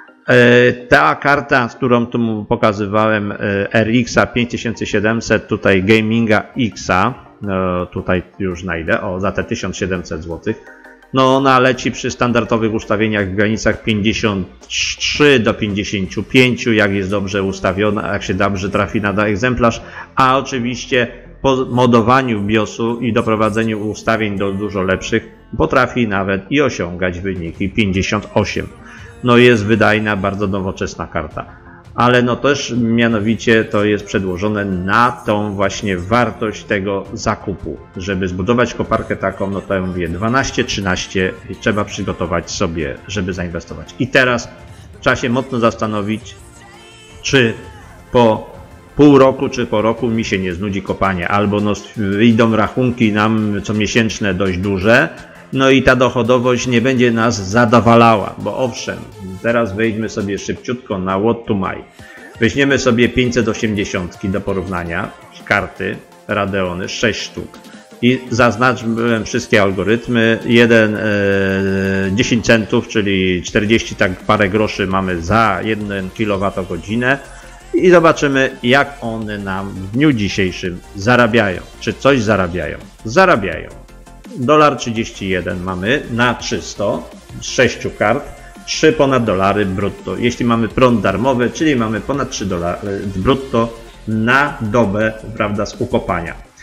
Ta karta, z którą tu pokazywałem, R X-a pięć tysięcy siedemset, tutaj Gaminga X-a, tutaj już znajdę, o, za te tysiąc siedemset złotych. No ona leci przy standardowych ustawieniach w granicach pięćdziesiąt trzy do pięćdziesięciu pięciu, jak jest dobrze ustawiona, jak się dobrze trafi na egzemplarz, a oczywiście po modowaniu biosu i doprowadzeniu ustawień do dużo lepszych potrafi nawet i osiągać wyniki pięćdziesiąt osiem. No jest wydajna, bardzo nowoczesna karta. Ale no też mianowicie to jest przedłożone na tą właśnie wartość tego zakupu. Żeby zbudować koparkę taką, no to ja mówię dwanaście trzynaście trzeba przygotować sobie, żeby zainwestować. I teraz trzeba się mocno zastanowić, czy po pół roku, czy po roku mi się nie znudzi kopanie, albo no, wyjdą rachunki nam comiesięczne dość duże, no i ta dochodowość nie będzie nas zadowalała, bo owszem, teraz wejdźmy sobie szybciutko na What to Buy. Weźmiemy sobie pięćset osiemdziesiąt do porównania, karty Radeony, sześć sztuk. I zaznaczyłem wszystkie algorytmy, jeden e, dziesięć centów, czyli czterdzieści tak parę groszy mamy za jeden kilowatogodzinę i zobaczymy, jak one nam w dniu dzisiejszym zarabiają. Czy coś zarabiają? Zarabiają. Dolar trzydzieści jeden mamy na trzysta z sześciu kart, trzy ponad dolary brutto. Jeśli mamy prąd darmowy, czyli mamy ponad trzy dolary brutto na dobę, prawda, z ukopania.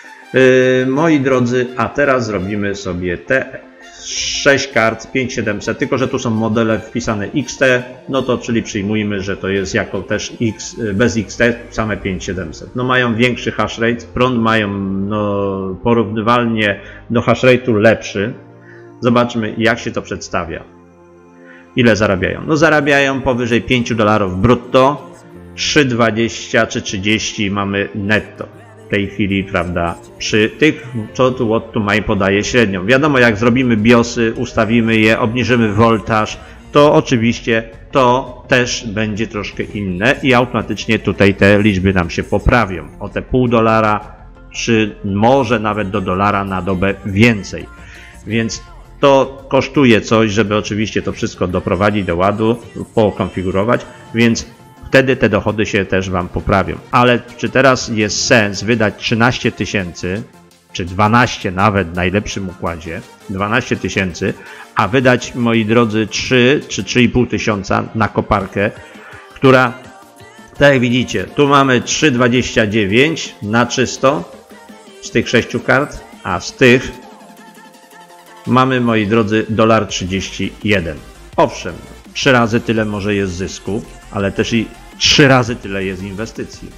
Yy, moi drodzy, a teraz zrobimy sobie te sześć kart pięć tysięcy siedemset, tylko że tu są modele wpisane X T, no to czyli przyjmujmy, że to jest jako też X, bez X T same pięć tysięcy siedemset. No mają większy hash rate, prąd mają no, porównywalnie do hash rate'u lepszy. Zobaczmy, jak się to przedstawia. Ile zarabiają? No zarabiają powyżej pięć dolarów brutto, trzy dwadzieścia czy trzydzieści mamy netto. W tej chwili, prawda, przy tych, co tu What to Buy podaje średnią. Wiadomo, jak zrobimy biosy, ustawimy je, obniżymy voltaż, to oczywiście to też będzie troszkę inne i automatycznie tutaj te liczby nam się poprawią. O te pół dolara, czy może nawet do dolara na dobę więcej. Więc to kosztuje coś, żeby oczywiście to wszystko doprowadzić do ładu, pokonfigurować, więc wtedy te dochody się też Wam poprawią. Ale czy teraz jest sens wydać trzynaście tysięcy, czy dwanaście nawet w najlepszym układzie, dwanaście tysięcy, a wydać, moi drodzy, trzy czy trzy i pół tysiąca na koparkę, która, tak jak widzicie, tu mamy trzy dwadzieścia dziewięć na trzysta z tych sześciu kart, a z tych mamy, moi drodzy, dolar trzydzieści jeden. Owszem, trzy razy tyle może jest zysku, ale też i trzy razy tyle jest inwestycji.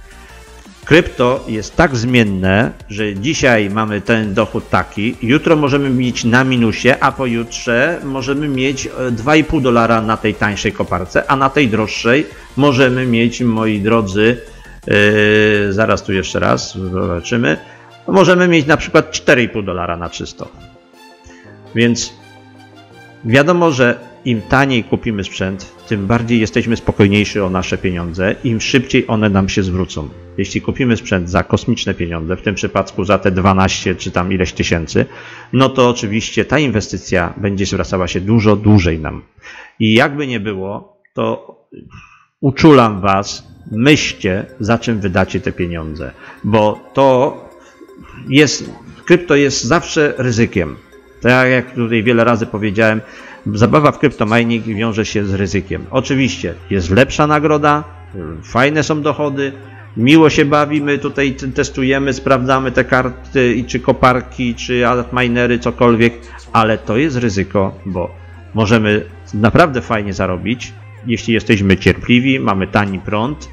Krypto jest tak zmienne, że dzisiaj mamy ten dochód taki, jutro możemy mieć na minusie, a pojutrze możemy mieć dwa i pół dolara na tej tańszej koparce, a na tej droższej możemy mieć, moi drodzy, yy, zaraz tu jeszcze raz zobaczymy, możemy mieć na przykład cztery i pół dolara na trzysta. Więc wiadomo, że im taniej kupimy sprzęt, tym bardziej jesteśmy spokojniejsi o nasze pieniądze, im szybciej one nam się zwrócą. Jeśli kupimy sprzęt za kosmiczne pieniądze, w tym przypadku za te dwanaście czy tam ileś tysięcy, no to oczywiście ta inwestycja będzie zwracała się dużo dłużej nam. I jakby nie było, to uczulam Was, myślcie, za czym wydacie te pieniądze, bo to jest, krypto jest zawsze ryzykiem. Tak jak tutaj wiele razy powiedziałem, zabawa w kryptomining wiąże się z ryzykiem. Oczywiście jest lepsza nagroda, fajne są dochody, miło się bawimy, tutaj testujemy, sprawdzamy te karty, czy koparki, czy altminery, cokolwiek, ale to jest ryzyko, bo możemy naprawdę fajnie zarobić, jeśli jesteśmy cierpliwi, mamy tani prąd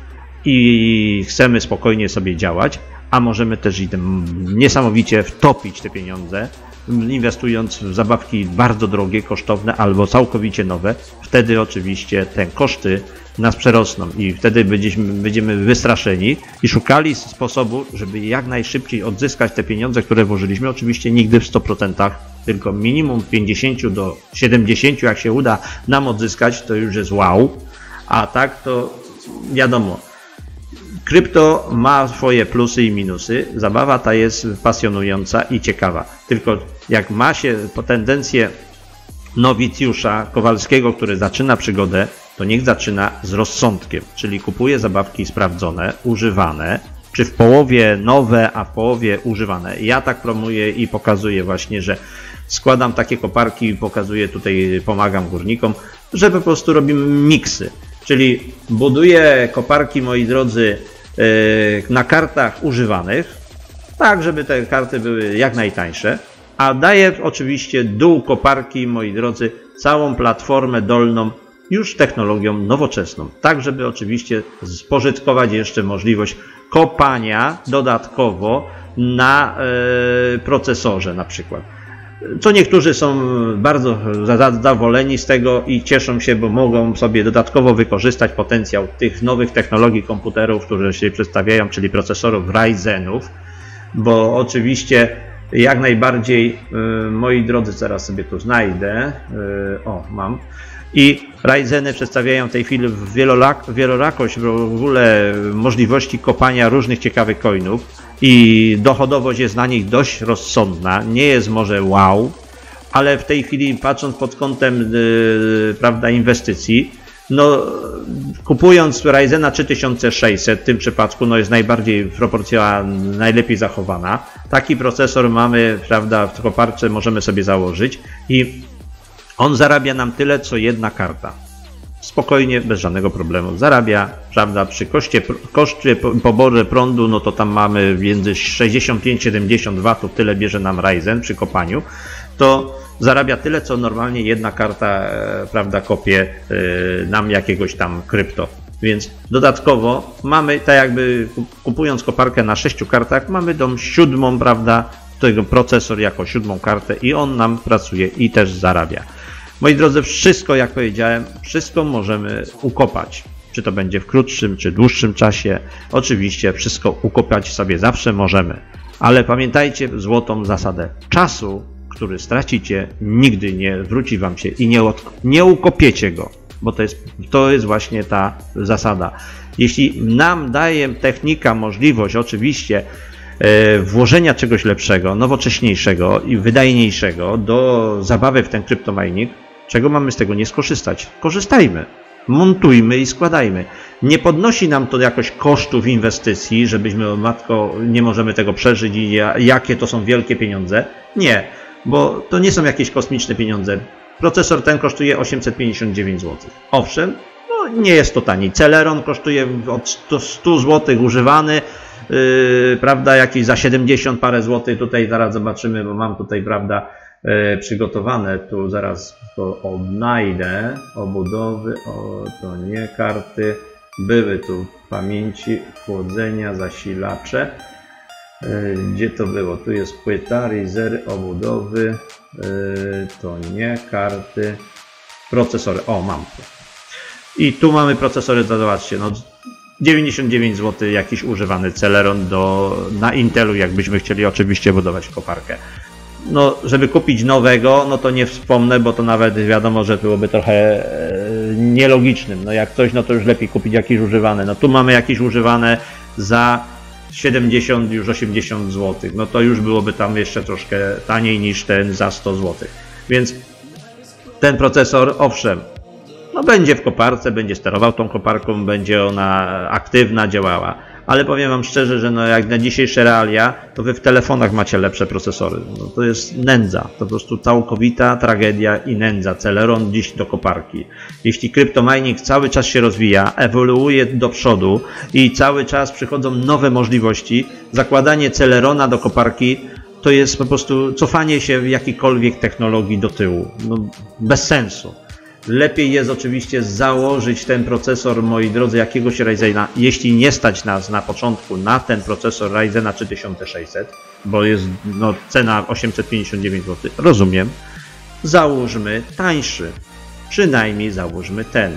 i chcemy spokojnie sobie działać, a możemy też niesamowicie wtopić te pieniądze, inwestując w zabawki bardzo drogie, kosztowne albo całkowicie nowe. Wtedy oczywiście te koszty nas przerosną i wtedy będziemy, będziemy wystraszeni i szukali sposobu, żeby jak najszybciej odzyskać te pieniądze, które włożyliśmy. Oczywiście nigdy w stu procentach, tylko minimum pięćdziesiąt do siedemdziesięciu, jak się uda nam odzyskać, to już jest wow. A tak to wiadomo, krypto ma swoje plusy i minusy. Zabawa ta jest pasjonująca i ciekawa. Tylko jak ma się tendencję nowicjusza Kowalskiego, który zaczyna przygodę, to niech zaczyna z rozsądkiem, czyli kupuje zabawki sprawdzone, używane, czy w połowie nowe, a w połowie używane. Ja tak promuję i pokazuję właśnie, że składam takie koparki i pokazuję tutaj, pomagam górnikom, że po prostu robimy miksy. Czyli buduję koparki, moi drodzy, na kartach używanych, tak żeby te karty były jak najtańsze, a daję oczywiście dół koparki, moi drodzy, całą platformę dolną już technologią nowoczesną, tak żeby oczywiście spożytkować jeszcze możliwość kopania dodatkowo na procesorze na przykład. Co niektórzy są bardzo zadowoleni z tego i cieszą się, bo mogą sobie dodatkowo wykorzystać potencjał tych nowych technologii komputerów, które się przedstawiają, czyli procesorów Ryzenów, bo oczywiście jak najbardziej, moi drodzy, zaraz sobie to znajdę, o mam, i Ryzeny przedstawiają w tej chwili wielorakość w ogóle możliwości kopania różnych ciekawych coinów i dochodowość jest na nich dość rozsądna, nie jest może wow, ale w tej chwili patrząc pod kątem yy, prawda, inwestycji, no kupując Ryzena trzy tysiące sześćset w tym przypadku no jest najbardziej proporcja najlepiej zachowana. Taki procesor mamy, prawda, w koparce możemy sobie założyć i on zarabia nam tyle, co jedna karta. Spokojnie, bez żadnego problemu. Zarabia, prawda, przy koszcie, koszcie poboru prądu, no to tam mamy między sześćdziesiąt pięć siedemdziesiąt watów, tyle bierze nam Ryzen przy kopaniu. To zarabia tyle, co normalnie jedna karta, prawda, kopie nam jakiegoś tam krypto. Więc dodatkowo mamy, tak jakby kupując koparkę na sześciu kartach, mamy tą siódmą, prawda, tego procesor jako siódmą kartę i on nam pracuje i też zarabia. Moi drodzy, wszystko, jak powiedziałem, wszystko możemy ukopać. Czy to będzie w krótszym, czy dłuższym czasie. Oczywiście wszystko ukopać sobie zawsze możemy. Ale pamiętajcie złotą zasadę. Czasu, który stracicie, nigdy nie wróci wam się i nie, nie ukopiecie go. Bo to jest, to jest właśnie ta zasada. Jeśli nam daje technika możliwość, oczywiście, włożenia czegoś lepszego, nowocześniejszego i wydajniejszego do zabawy w ten kryptomining, czego mamy z tego nie skorzystać? Korzystajmy, montujmy i składajmy. Nie podnosi nam to jakoś kosztów inwestycji, żebyśmy, o matko, nie możemy tego przeżyć i jakie to są wielkie pieniądze. Nie, bo to nie są jakieś kosmiczne pieniądze. Procesor ten kosztuje osiemset pięćdziesiąt dziewięć złotych. Owszem, no nie jest to tani. Celeron kosztuje od sto złotych używany. Yy, prawda, jakieś za siedemdziesiąt parę złotych, tutaj zaraz zobaczymy, bo mam tutaj, prawda, yy, przygotowane, tu zaraz to odnajdę, obudowy, o, to nie karty, były tu pamięci, chłodzenia, zasilacze, yy, gdzie to było, tu jest płyta, rizery, obudowy, yy, to nie karty, procesory, o mam to. I tu mamy procesory, to zobaczcie, no dziewięćdziesiąt dziewięć złotych jakiś używany Celeron do, na Intelu, jakbyśmy chcieli oczywiście budować koparkę. No, żeby kupić nowego, no to nie wspomnę, bo to nawet wiadomo, że byłoby trochę e, nielogicznym. No jak coś, no to już lepiej kupić jakieś używane. No tu mamy jakieś używane za siedemdziesiąt, już osiemdziesiąt złotych. No to już byłoby tam jeszcze troszkę taniej niż ten za sto złotych. Więc ten procesor, owszem, no będzie w koparce, będzie sterował tą koparką, będzie ona aktywna, działała. Ale powiem wam szczerze, że no jak na dzisiejsze realia, to wy w telefonach macie lepsze procesory. No to jest nędza, to po prostu całkowita tragedia i nędza. Celeron dziś do koparki. Jeśli kryptomining cały czas się rozwija, ewoluuje do przodu i cały czas przychodzą nowe możliwości, zakładanie Celerona do koparki to jest po prostu cofanie się w jakiejkolwiek technologii do tyłu. No, bez sensu. Lepiej jest oczywiście założyć ten procesor, moi drodzy, jakiegoś Ryzena, jeśli nie stać nas na początku na ten procesor Ryzena trzy tysiące sześćset, bo jest no, cena osiemset pięćdziesiąt dziewięć złotych, rozumiem, załóżmy tańszy, przynajmniej załóżmy ten,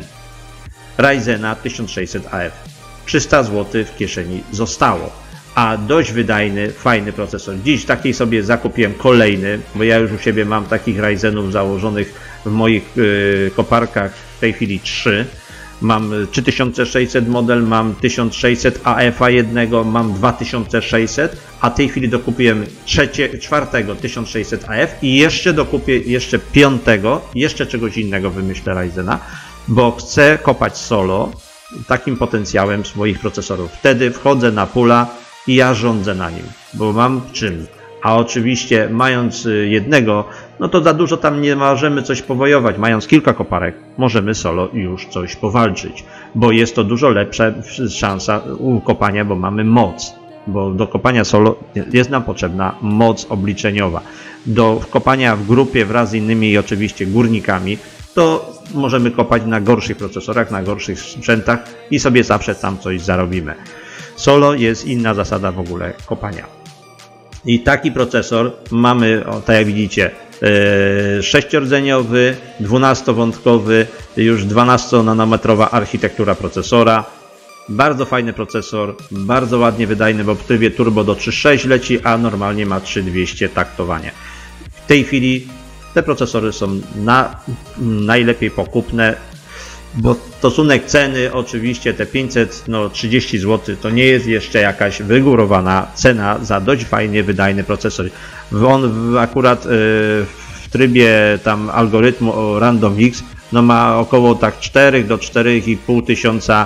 Ryzena tysiąc sześćset A F, trzysta złotych w kieszeni zostało. A dość wydajny, fajny procesor. Dziś taki sobie zakupiłem kolejny, bo ja już u siebie mam takich Ryzenów założonych w moich yy, koparkach w tej chwili trzy. Mam trzy tysiące sześćset model, mam tysiąc sześćset A F a jednego, mam dwa tysiące sześćset, a w tej chwili dokupiłem trzecie, czwartego tysiąc sześćset A F i jeszcze dokupię jeszcze piątego, jeszcze czegoś innego wymyślę Ryzena, bo chcę kopać solo takim potencjałem swoich procesorów. Wtedy wchodzę na pula i ja rządzę na nim, bo mam czym. A oczywiście mając jednego, no to za dużo tam nie możemy coś powojować. Mając kilka koparek, możemy solo już coś powalczyć, bo jest to dużo lepsza szansa u kopania, bo mamy moc. Bo do kopania solo jest nam potrzebna moc obliczeniowa. Do kopania w grupie wraz z innymi oczywiście górnikami, to możemy kopać na gorszych procesorach, na gorszych sprzętach i sobie zawsze tam coś zarobimy. Solo jest inna zasada w ogóle kopania. I taki procesor mamy, o, tak jak widzicie, sześciordzeniowy, dwunastowątkowy, już dwunastonanometrowa architektura procesora. Bardzo fajny procesor, bardzo ładnie wydajny, bo w trybie turbo do trzy przecinek sześć leci, a normalnie ma trzy tysiące dwieście taktowanie. W tej chwili te procesory są na, najlepiej pokupne, bo stosunek ceny, oczywiście te pięćset trzydzieści złotych to nie jest jeszcze jakaś wygórowana cena za dość fajnie wydajny procesor. On akurat w trybie tam algorytmu RandomX no ma około tak cztery do czterech i pół tysiąca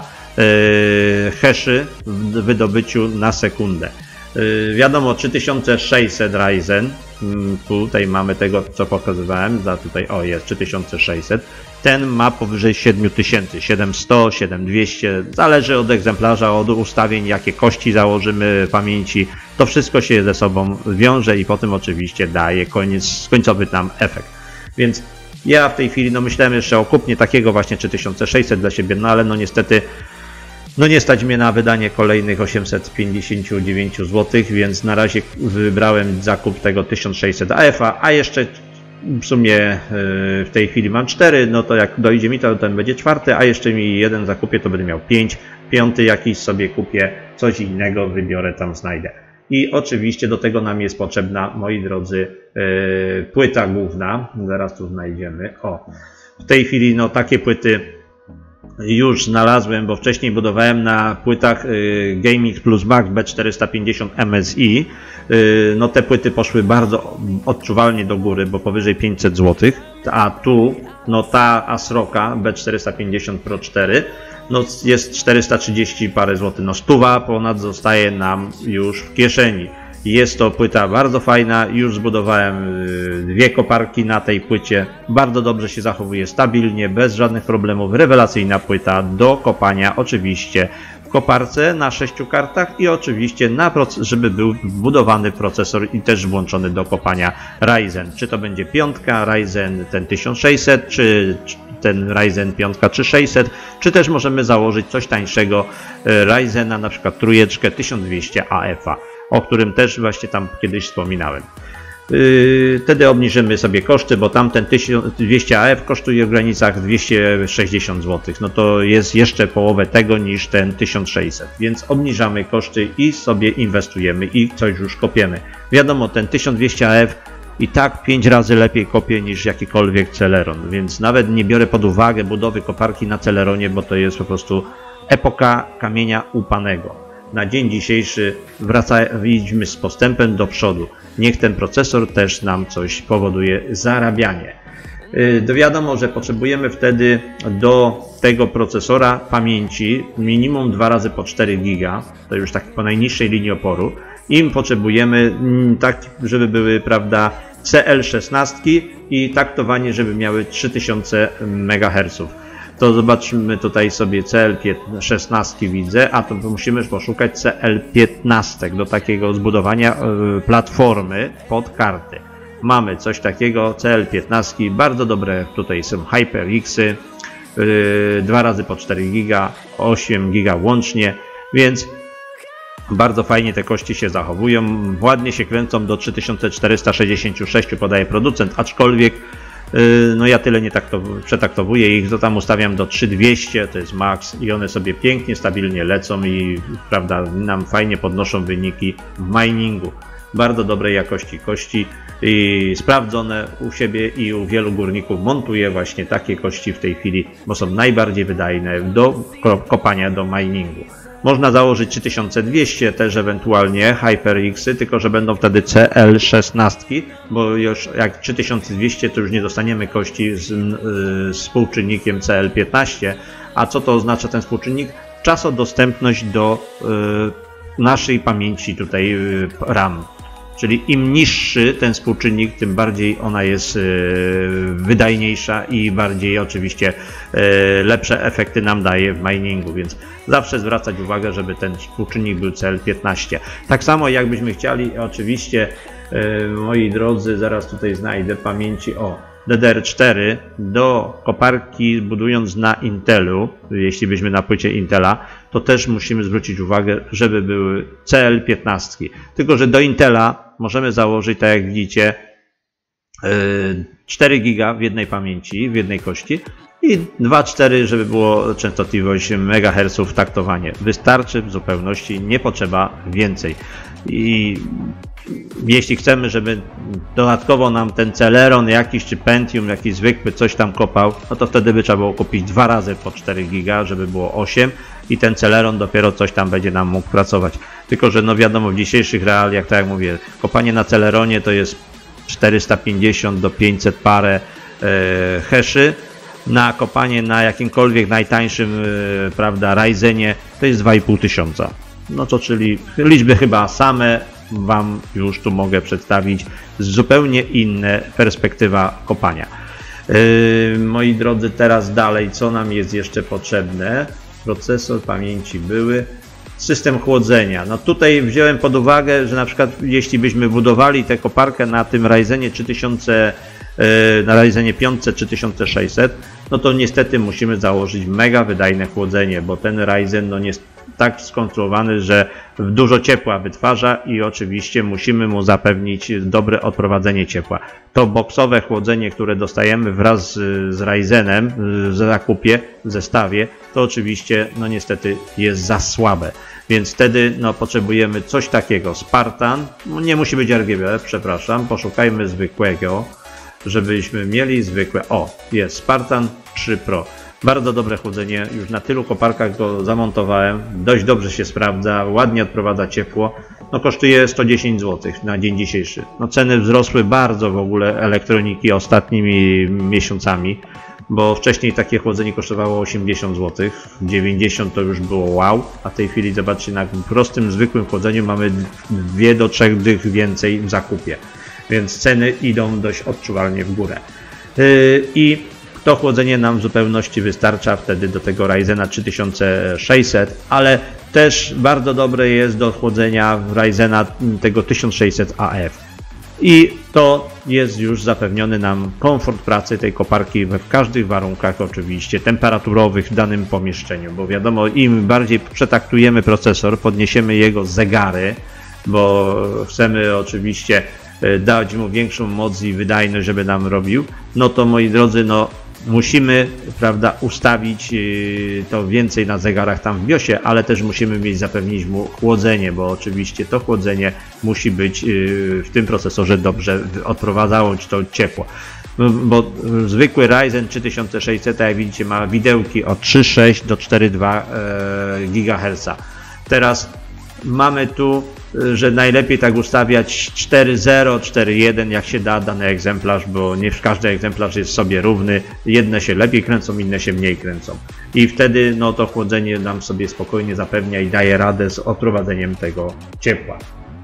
haszy w wydobyciu na sekundę. Wiadomo, trzy tysiące sześćset Ryzen, tutaj mamy tego, co pokazywałem, za tutaj, o jest trzy tysiące sześćset, ten ma powyżej siedem tysięcy, siedemset, siedem tysięcy dwieście, zależy od egzemplarza, od ustawień, jakie kości założymy pamięci, to wszystko się ze sobą wiąże i potem oczywiście daje koniec, końcowy tam efekt. Więc ja w tej chwili, no myślałem jeszcze o kupnie takiego właśnie trzy tysiące sześćset dla siebie, no ale no niestety No nie stać mnie na wydanie kolejnych osiemset pięćdziesiąt dziewięć złotych, więc na razie wybrałem zakup tego tysiąc sześćset A F a, a jeszcze w sumie w tej chwili mam cztery, no to jak dojdzie mi to ten będzie czwarty, a jeszcze mi jeden zakupię, to będę miał pięć, piąty jakiś sobie kupię, coś innego wybiorę, tam znajdę. I oczywiście do tego nam jest potrzebna, moi drodzy, płyta główna, zaraz tu znajdziemy, o, w tej chwili no takie płyty już znalazłem, bo wcześniej budowałem na płytach y, GameX Plus Max B czterysta pięćdziesiąt M S I. Y, no te płyty poszły bardzo odczuwalnie do góry, bo powyżej pięćset złotych. A tu, no ta ASRock'a B czterysta pięćdziesiąt Pro cztery, no jest czterysta trzydzieści parę złotych. No stuwa ponad zostaje nam już w kieszeni. Jest to płyta bardzo fajna, już zbudowałem dwie koparki na tej płycie, bardzo dobrze się zachowuje, stabilnie, bez żadnych problemów, rewelacyjna płyta do kopania oczywiście w koparce na sześciu kartach i oczywiście na żeby był wbudowany procesor i też włączony do kopania Ryzen. Czy to będzie piątka, Ryzen ten tysiąc sześćset, czy ten Ryzen piątka czy sześćset, czy też możemy założyć coś tańszego Ryzena, na przykład trójeczkę tysiąc dwieście A F a. O którym też właśnie tam kiedyś wspominałem. Yy, wtedy obniżymy sobie koszty, bo tamten tysiąc dwieście A F kosztuje w granicach dwieście sześćdziesiąt złotych. No to jest jeszcze połowę tego niż ten tysiąc sześćset, więc obniżamy koszty i sobie inwestujemy i coś już kopiemy. Wiadomo, ten tysiąc dwieście A F i tak pięć razy lepiej kopię niż jakikolwiek Celeron, więc nawet nie biorę pod uwagę budowy koparki na Celeronie, bo to jest po prostu epoka kamienia łupanego. Na dzień dzisiejszy wracajmy z postępem do przodu. Niech ten procesor też nam coś powoduje zarabianie. Yy, wiadomo, że potrzebujemy wtedy do tego procesora pamięci minimum dwa razy po cztery giga. To już tak po najniższej linii oporu. I potrzebujemy tak, żeby były, prawda, C L szesnaście i taktowanie, żeby miały trzy tysiące megaherców. To zobaczmy tutaj sobie C L szesnaście widzę, a to musimy poszukać C L piętnaście do takiego zbudowania platformy pod karty. Mamy coś takiego, C L piętnaście, bardzo dobre tutaj są HyperX-y, dwa razy po cztery giga, osiem giga łącznie, więc bardzo fajnie te kości się zachowują, ładnie się kręcą do trzy tysiące czterysta sześćdziesiąt sześć podaje producent, aczkolwiek no ja tyle nie przetaktowuję ich, to tam ustawiam do trzy tysiące dwieście, to jest max i one sobie pięknie, stabilnie lecą i prawda, nam fajnie podnoszą wyniki w miningu. Bardzo dobrej jakości kości i sprawdzone u siebie i u wielu górników montuję właśnie takie kości w tej chwili, bo są najbardziej wydajne do kopania, do miningu. Można założyć trzy tysiące dwieście też ewentualnie HyperX-y, tylko że będą wtedy C L szesnaście, bo już jak trzy tysiące dwieście to już nie dostaniemy kości z, yy, z współczynnikiem C L piętnaście. A co to oznacza ten współczynnik? Czasodostępność do yy, naszej pamięci tutaj yy, RAM. Czyli im niższy ten współczynnik, tym bardziej ona jest wydajniejsza i bardziej oczywiście lepsze efekty nam daje w miningu, więc zawsze zwracać uwagę, żeby ten współczynnik był C L piętnaście. Tak samo jakbyśmy chcieli oczywiście, moi drodzy, zaraz tutaj znajdę pamięci, o D D R cztery do koparki budując na Intelu, jeśli byśmy na płycie Intela, to też musimy zwrócić uwagę, żeby były C L piętnaście. Tylko że do Intela możemy założyć, tak jak widzicie, cztery giga w jednej pamięci, w jednej kości i dwa cztery, żeby było częstotliwość megaherców taktowanie. Wystarczy w zupełności, nie potrzeba więcej. I jeśli chcemy, żeby dodatkowo nam ten Celeron jakiś, czy Pentium jakiś zwykły coś tam kopał, no to wtedy by trzeba było kupić dwa razy po cztery giga, żeby było osiem i ten Celeron dopiero coś tam będzie nam mógł pracować. Tylko że no wiadomo, w dzisiejszych realiach, tak jak mówię, kopanie na Celeronie to jest czterysta pięćdziesiąt do pięćset parę e, heszy. Na kopanie na jakimkolwiek najtańszym, e, prawda, Ryzenie to jest dwa i pół tysiąca. No to czyli liczby chyba same Wam już tu mogę przedstawić zupełnie inna perspektywa kopania. Yy, moi drodzy, teraz dalej, co nam jest jeszcze potrzebne? Procesor, pamięci były. System chłodzenia. No tutaj wziąłem pod uwagę, że na przykład jeśli byśmy budowali tę koparkę na tym Ryzenie trzy tysiące, yy, na Ryzenie pięć trzy tysiące sześćset, no to niestety musimy założyć mega wydajne chłodzenie, bo ten Ryzen no jest tak skonstruowany, że dużo ciepła wytwarza i oczywiście musimy mu zapewnić dobre odprowadzenie ciepła. To boksowe chłodzenie, które dostajemy wraz z, z Ryzenem w zakupie, w zestawie, to oczywiście no niestety jest za słabe. Więc wtedy no, potrzebujemy coś takiego. Spartan, nie musi być R G B, przepraszam, poszukajmy zwykłego, żebyśmy mieli zwykłe. O, jest Spartan trzy Pro. Bardzo dobre chłodzenie, już na tylu koparkach go zamontowałem, dość dobrze się sprawdza, ładnie odprowadza ciepło. No kosztuje sto dziesięć złotych na dzień dzisiejszy. No ceny wzrosły bardzo w ogóle elektroniki ostatnimi miesiącami, bo wcześniej takie chłodzenie kosztowało osiemdziesiąt złotych, dziewięćdziesiąt to już było wow, a w tej chwili zobaczcie, na prostym, zwykłym chłodzeniu mamy dwie do trzech dych więcej w zakupie, więc ceny idą dość odczuwalnie w górę. Yy, I to chłodzenie nam w zupełności wystarcza wtedy do tego Ryzena trzy tysiące sześćset, ale też bardzo dobre jest do chłodzenia Ryzena tego tysiąc sześćset A F. I to jest już zapewniony nam komfort pracy tej koparki w każdych warunkach oczywiście temperaturowych w danym pomieszczeniu, bo wiadomo, im bardziej przetaktujemy procesor, podniesiemy jego zegary, bo chcemy oczywiście dać mu większą moc i wydajność, żeby nam robił, no to moi drodzy, no musimy, prawda, ustawić to więcej na zegarach tam w BIOSie, ale też musimy mieć, zapewnić mu chłodzenie, bo oczywiście to chłodzenie musi być w tym procesorze dobrze odprowadzało to ciepło. Bo zwykły Ryzen trzy tysiące sześćset, jak widzicie, ma widełki od trzy przecinek sześć do cztery przecinek dwa gigaherca. Teraz mamy tu, że najlepiej tak ustawiać cztery zero, cztery jeden, jak się da dany egzemplarz, bo nie każdy egzemplarz jest sobie równy. Jedne się lepiej kręcą, inne się mniej kręcą. I wtedy no, to chłodzenie nam sobie spokojnie zapewnia i daje radę z odprowadzeniem tego ciepła.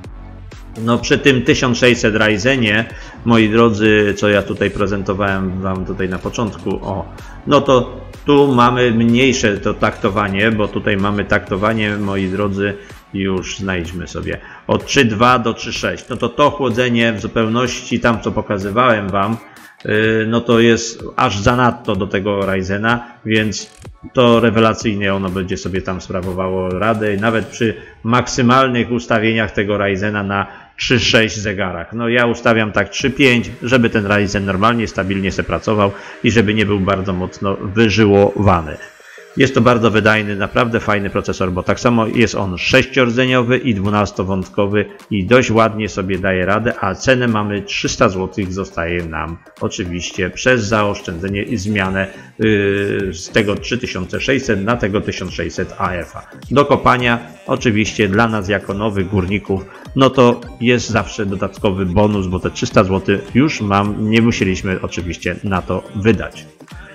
No przy tym tysiąc sześćset Ryzenie, moi drodzy, co ja tutaj prezentowałem Wam tutaj na początku, o, no to tu mamy mniejsze to taktowanie, bo tutaj mamy taktowanie, moi drodzy, już znajdźmy sobie od trzy przecinek dwa do trzy przecinek sześć. No to to chłodzenie w zupełności, tam co pokazywałem Wam, no to jest aż zanadto do tego Ryzena, więc to rewelacyjnie ono będzie sobie tam sprawowało radę, nawet przy maksymalnych ustawieniach tego Ryzena na trzy przecinek sześć zegarach. No ja ustawiam tak trzy przecinek pięć, żeby ten Ryzen normalnie, stabilnie se pracował i żeby nie był bardzo mocno wyżyłowany. Jest to bardzo wydajny, naprawdę fajny procesor, bo tak samo jest on sześciordzeniowy i dwunastowątkowy i dość ładnie sobie daje radę, a cenę mamy trzysta złotych, zostaje nam oczywiście przez zaoszczędzenie i zmianę yy, z tego trzy tysiące sześćset na tego tysiąc sześćset A F a. Do kopania oczywiście dla nas jako nowych górników, no to jest zawsze dodatkowy bonus, bo te trzysta złotych już mam, nie musieliśmy oczywiście na to wydać.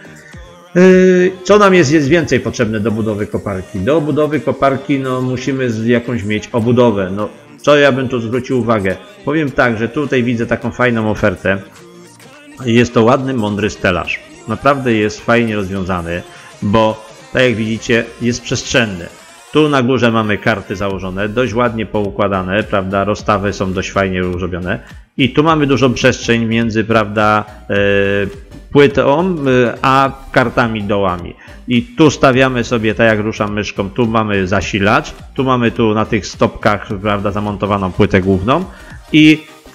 Co nam jest, jest więcej potrzebne do budowy koparki? Do budowy koparki no, musimy jakąś mieć obudowę. No, co ja bym tu zwrócił uwagę? Powiem tak, że tutaj widzę taką fajną ofertę. Jest to ładny, mądry stelaż. Naprawdę jest fajnie rozwiązany, bo tak jak widzicie jest przestrzenny. Tu na górze mamy karty założone, dość ładnie poukładane, prawda, rozstawy są dość fajnie zrobione. I tu mamy dużą przestrzeń między, prawda, yy, płytą, yy, a kartami dołami. I tu stawiamy sobie, tak jak ruszam myszką, tu mamy zasilacz, tu mamy tu na tych stopkach, prawda, zamontowaną płytę główną i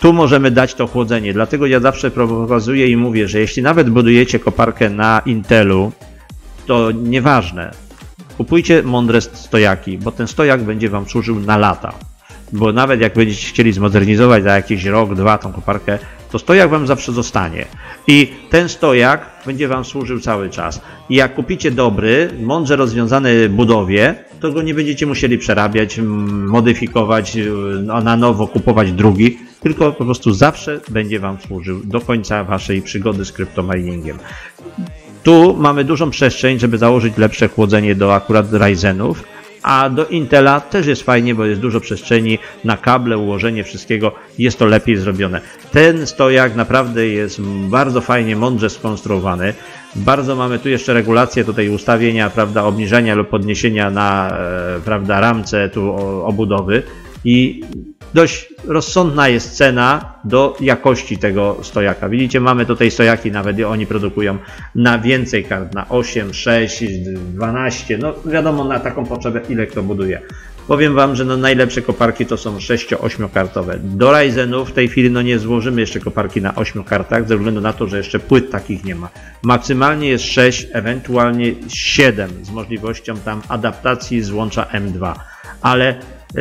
tu możemy dać to chłodzenie. Dlatego ja zawsze pokazuję i mówię, że jeśli nawet budujecie koparkę na Intelu, to nieważne. Kupujcie mądre stojaki, bo ten stojak będzie Wam służył na lata. Bo nawet jak będziecie chcieli zmodernizować za jakiś rok, dwa tą koparkę, to stojak Wam zawsze zostanie. I ten stojak będzie Wam służył cały czas. I jak kupicie dobry, mądrze rozwiązany budowie, to go nie będziecie musieli przerabiać, modyfikować, na nowo kupować drugi, tylko po prostu zawsze będzie Wam służył do końca Waszej przygody z kryptominingiem. Tu mamy dużą przestrzeń, żeby założyć lepsze chłodzenie do akurat Ryzenów, a do Intela też jest fajnie, bo jest dużo przestrzeni na kable, ułożenie wszystkiego, jest to lepiej zrobione. Ten stojak naprawdę jest bardzo fajnie, mądrze skonstruowany. Bardzo mamy tu jeszcze regulacje tutaj ustawienia, prawda, obniżenia lub podniesienia na e, prawda, ramce tu obudowy i dość rozsądna jest cena do jakości tego stojaka. Widzicie, mamy tutaj stojaki, nawet oni produkują na więcej kart, na osiem, sześć, dwanaście, no wiadomo na taką potrzebę ile kto buduje. Powiem Wam, że no najlepsze koparki to są sześcio-ośmio kartowe. Do Ryzenów w tej chwili no nie złożymy jeszcze koparki na ośmiu kartach, ze względu na to, że jeszcze płyt takich nie ma. Maksymalnie jest sześć, ewentualnie siedem z możliwością tam adaptacji złącza M dwa. Ale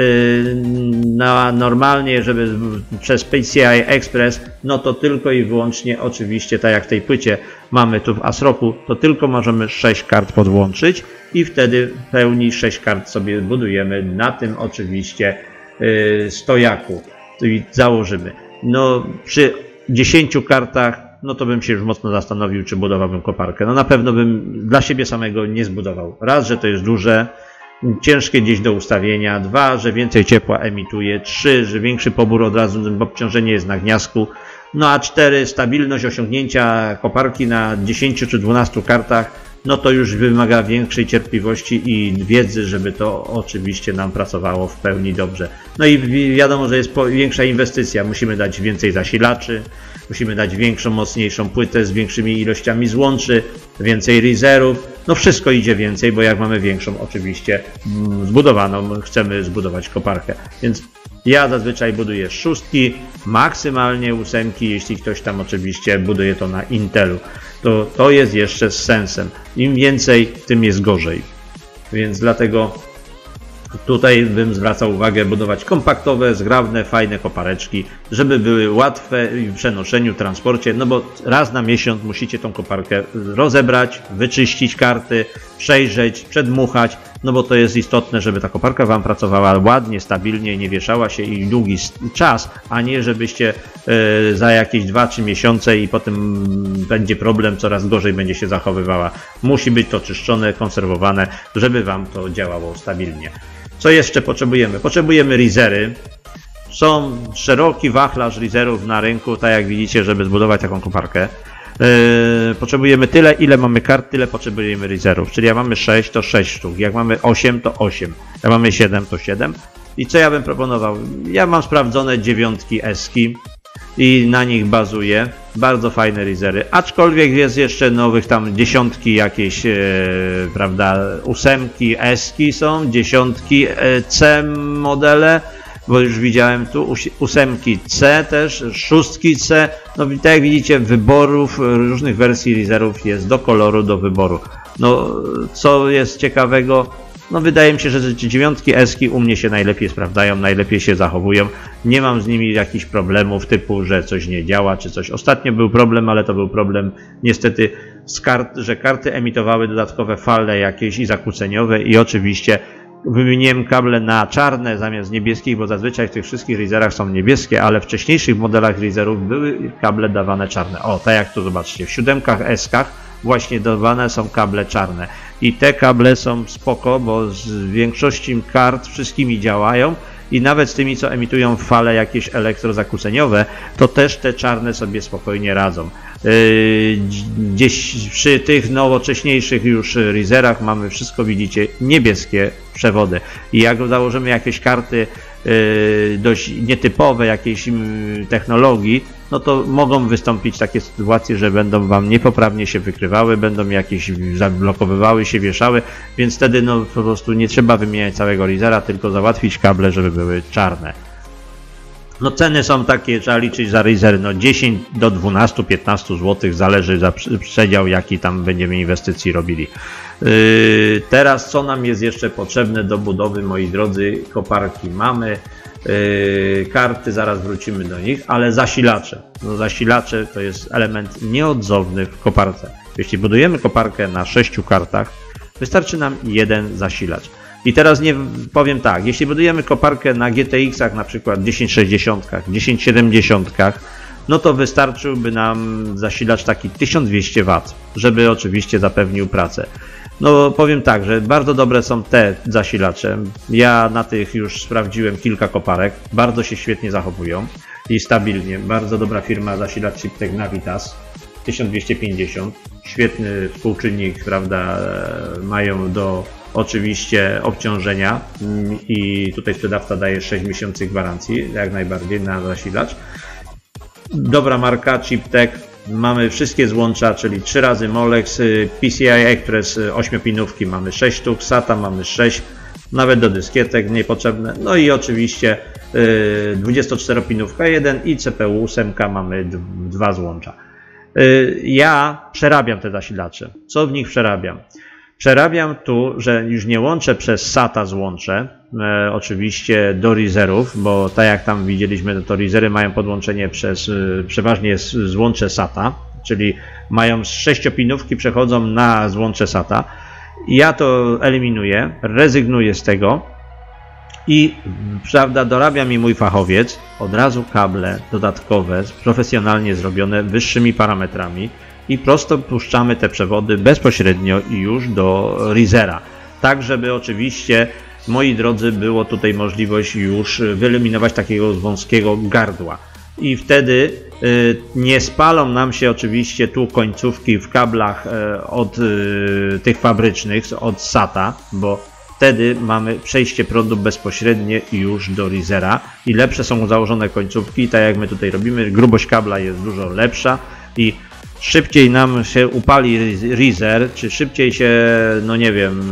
na normalnie, żeby przez P C I Express, no to tylko i wyłącznie oczywiście, tak jak w tej płycie mamy tu w ASRoCu, to tylko możemy sześć kart podłączyć i wtedy w pełni sześć kart sobie budujemy na tym oczywiście stojaku i założymy. No przy dziesięciu kartach, no to bym się już mocno zastanowił, czy budowałbym koparkę. No na pewno bym dla siebie samego nie zbudował. Raz, że to jest duże, ciężkie gdzieś do ustawienia, dwa, że więcej ciepła emituje, trzy, że większy pobór od razu, bo obciążenie jest na gniazdku, no a cztery, stabilność osiągnięcia koparki na dziesięciu czy dwunastu kartach, no to już wymaga większej cierpliwości i wiedzy, żeby to oczywiście nam pracowało w pełni dobrze. No i wiadomo, że jest większa inwestycja, musimy dać więcej zasilaczy, musimy dać większą, mocniejszą płytę z większymi ilościami złączy, więcej riserów, no wszystko idzie więcej, bo jak mamy większą oczywiście zbudowaną, chcemy zbudować koparkę. Więc ja zazwyczaj buduję szóstki, maksymalnie ósemki, jeśli ktoś tam oczywiście buduje to na Intelu. To, to jest jeszcze z sensem. Im więcej, tym jest gorzej. Więc dlatego tutaj bym zwracał uwagę budować kompaktowe, zgrabne, fajne kopareczki, żeby były łatwe w przenoszeniu, transporcie, no bo raz na miesiąc musicie tą koparkę rozebrać, wyczyścić karty, przejrzeć, przedmuchać, no bo to jest istotne, żeby ta koparka Wam pracowała ładnie, stabilnie, nie wieszała się i długi czas, a nie żebyście y, za jakieś dwa trzy miesiące i potem będzie problem, coraz gorzej będzie się zachowywała. Musi być to czyszczone, konserwowane, żeby Wam to działało stabilnie. Co jeszcze potrzebujemy? Potrzebujemy risery. Są szeroki wachlarz riserów na rynku, tak jak widzicie, żeby zbudować taką koparkę. Yy, potrzebujemy tyle, ile mamy kart, tyle potrzebujemy riserów. Czyli jak mamy sześć, to sześć sztuk. Jak mamy osiem, to osiem. Jak mamy siedem, to siedem. I co ja bym proponował? Ja mam sprawdzone dziewiątki eski i na nich bazuję. Bardzo fajne risery. Aczkolwiek jest jeszcze nowych tam dziesiątki jakieś, e, prawda, ósemki eski są, dziesiątki e, C modele, bo już widziałem tu ósemki C też, szóstki C. No tak jak widzicie, wyborów różnych wersji riserów jest do koloru, do wyboru. No co jest ciekawego, no wydaje mi się, że dziewiątki eski u mnie się najlepiej sprawdzają, najlepiej się zachowują. Nie mam z nimi jakichś problemów typu, że coś nie działa czy coś. Ostatnio był problem, ale to był problem niestety z kart, że karty emitowały dodatkowe fale jakieś i zakłóceniowe i oczywiście wymieniłem kable na czarne zamiast niebieskich, bo zazwyczaj w tych wszystkich riserach są niebieskie, ale w wcześniejszych modelach riserów były kable dawane czarne. O, tak jak tu zobaczcie, w siódemkach eskach właśnie dawane są kable czarne. I te kable są spoko, bo z większości kart wszystkimi działają i nawet z tymi, co emitują fale jakieś elektrozakłóceniowe, to też te czarne sobie spokojnie radzą. Gdzieś przy tych nowocześniejszych już riserach mamy wszystko, widzicie, niebieskie przewody. I jak założymy jakieś karty dość nietypowe jakiejś technologii, no to mogą wystąpić takie sytuacje, że będą Wam niepoprawnie się wykrywały, będą jakieś zablokowywały się, wieszały, więc wtedy no po prostu nie trzeba wymieniać całego risera, tylko załatwić kable, żeby były czarne. No ceny są takie, trzeba liczyć za Razer, no dziesięć do dwunastu piętnastu złotych, zależy za przedział, jaki tam będziemy inwestycji robili. Yy, teraz co nam jest jeszcze potrzebne do budowy, moi drodzy? Koparki mamy, yy, karty, zaraz wrócimy do nich, ale zasilacze. No zasilacze to jest element nieodzowny w koparce. Jeśli budujemy koparkę na sześciu kartach, wystarczy nam jeden zasilacz. I teraz nie powiem tak, jeśli budujemy koparkę na G T X-ach, na przykład tysiąc sześćdziesiąt, tysiąc siedemdziesiąt, no to wystarczyłby nam zasilacz taki tysiąc dwieście watów, żeby oczywiście zapewnił pracę. No powiem tak, że bardzo dobre są te zasilacze. Ja na tych już sprawdziłem kilka koparek, bardzo się świetnie zachowują i stabilnie. Bardzo dobra firma zasilacz Chiptech Navitas tysiąc dwieście pięćdziesiąt. Świetny współczynnik, prawda, mają do oczywiście obciążenia i tutaj sprzedawca daje sześć miesięcy gwarancji, jak najbardziej na zasilacz. Dobra marka Chiptech, mamy wszystkie złącza, czyli trzy razy Molex, P C I Express ośmiopinówki mamy sześć sztuk, SATA mamy sześć, nawet do dyskietek niepotrzebne, no i oczywiście dwudziestoczteropinówka jeden i C P U osiem mamy dwa złącza. Ja przerabiam te zasilacze. Co w nich przerabiam? Przerabiam tu, że już nie łączę przez SATA złącze, e, oczywiście do Razerów, bo tak jak tam widzieliśmy, to Razery mają podłączenie przez, e, przeważnie jest złącze SATA, czyli mają z sześciopinówki, przechodzą na złącze SATA. Ja to eliminuję, rezygnuję z tego i, prawda, dorabia mi mój fachowiec od razu kable dodatkowe, profesjonalnie zrobione, wyższymi parametrami. I prosto puszczamy te przewody bezpośrednio już do Razera. Tak, żeby oczywiście, moi drodzy, było tutaj możliwość już wyeliminować takiego wąskiego gardła. I wtedy y, nie spalą nam się oczywiście tu końcówki w kablach y, od y, tych fabrycznych, od SATA, bo wtedy mamy przejście prądu bezpośrednie już do Razera i lepsze są założone końcówki, tak jak my tutaj robimy, grubość kabla jest dużo lepsza i szybciej nam się upali Razer, czy szybciej się, no nie wiem,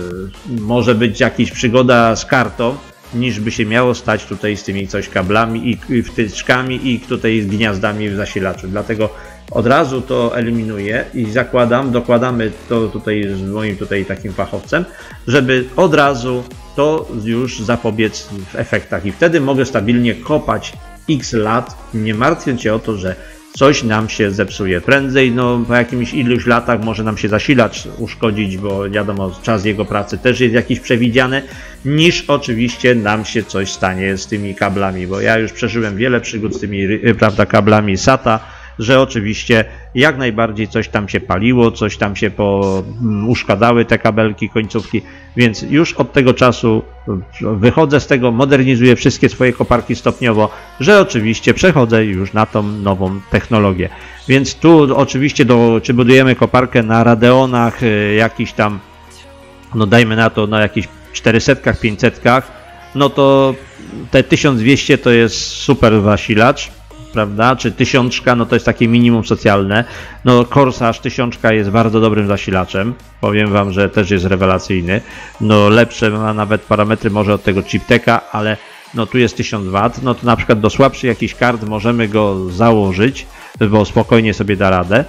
może być jakaś przygoda z kartą, niż by się miało stać tutaj z tymi coś kablami i wtyczkami i tutaj z gniazdami w zasilaczu. Dlatego od razu to eliminuję i zakładam, dokładamy to tutaj z moim tutaj takim fachowcem, żeby od razu to już zapobiec w efektach i wtedy mogę stabilnie kopać x lat, nie martwiąc się o to, że coś nam się zepsuje. Prędzej, no po jakimś iluś latach może nam się zasilacz uszkodzić, bo wiadomo, czas jego pracy też jest jakiś przewidziany, niż oczywiście nam się coś stanie z tymi kablami, bo ja już przeżyłem wiele przygód z tymi, prawda, kablami SATA, że oczywiście jak najbardziej coś tam się paliło, coś tam się po, uszkadzały te kabelki, końcówki, więc już od tego czasu wychodzę z tego, modernizuję wszystkie swoje koparki stopniowo, że oczywiście przechodzę już na tą nową technologię. Więc tu oczywiście, do, czy budujemy koparkę na Radeonach, jakiś tam, no dajmy na to, na jakichś czterysetkach, pięćsetkach, no to te tysiąc dwieście to jest super zasilacz, prawda, czy tysiączka, no to jest takie minimum socjalne. No Corsair tysiączka jest bardzo dobrym zasilaczem, powiem wam, że też jest rewelacyjny, no lepsze ma nawet parametry może od tego Chiptecha, ale no tu jest tysiąc watów, no to na przykład do słabszych jakichś kart możemy go założyć, bo spokojnie sobie da radę,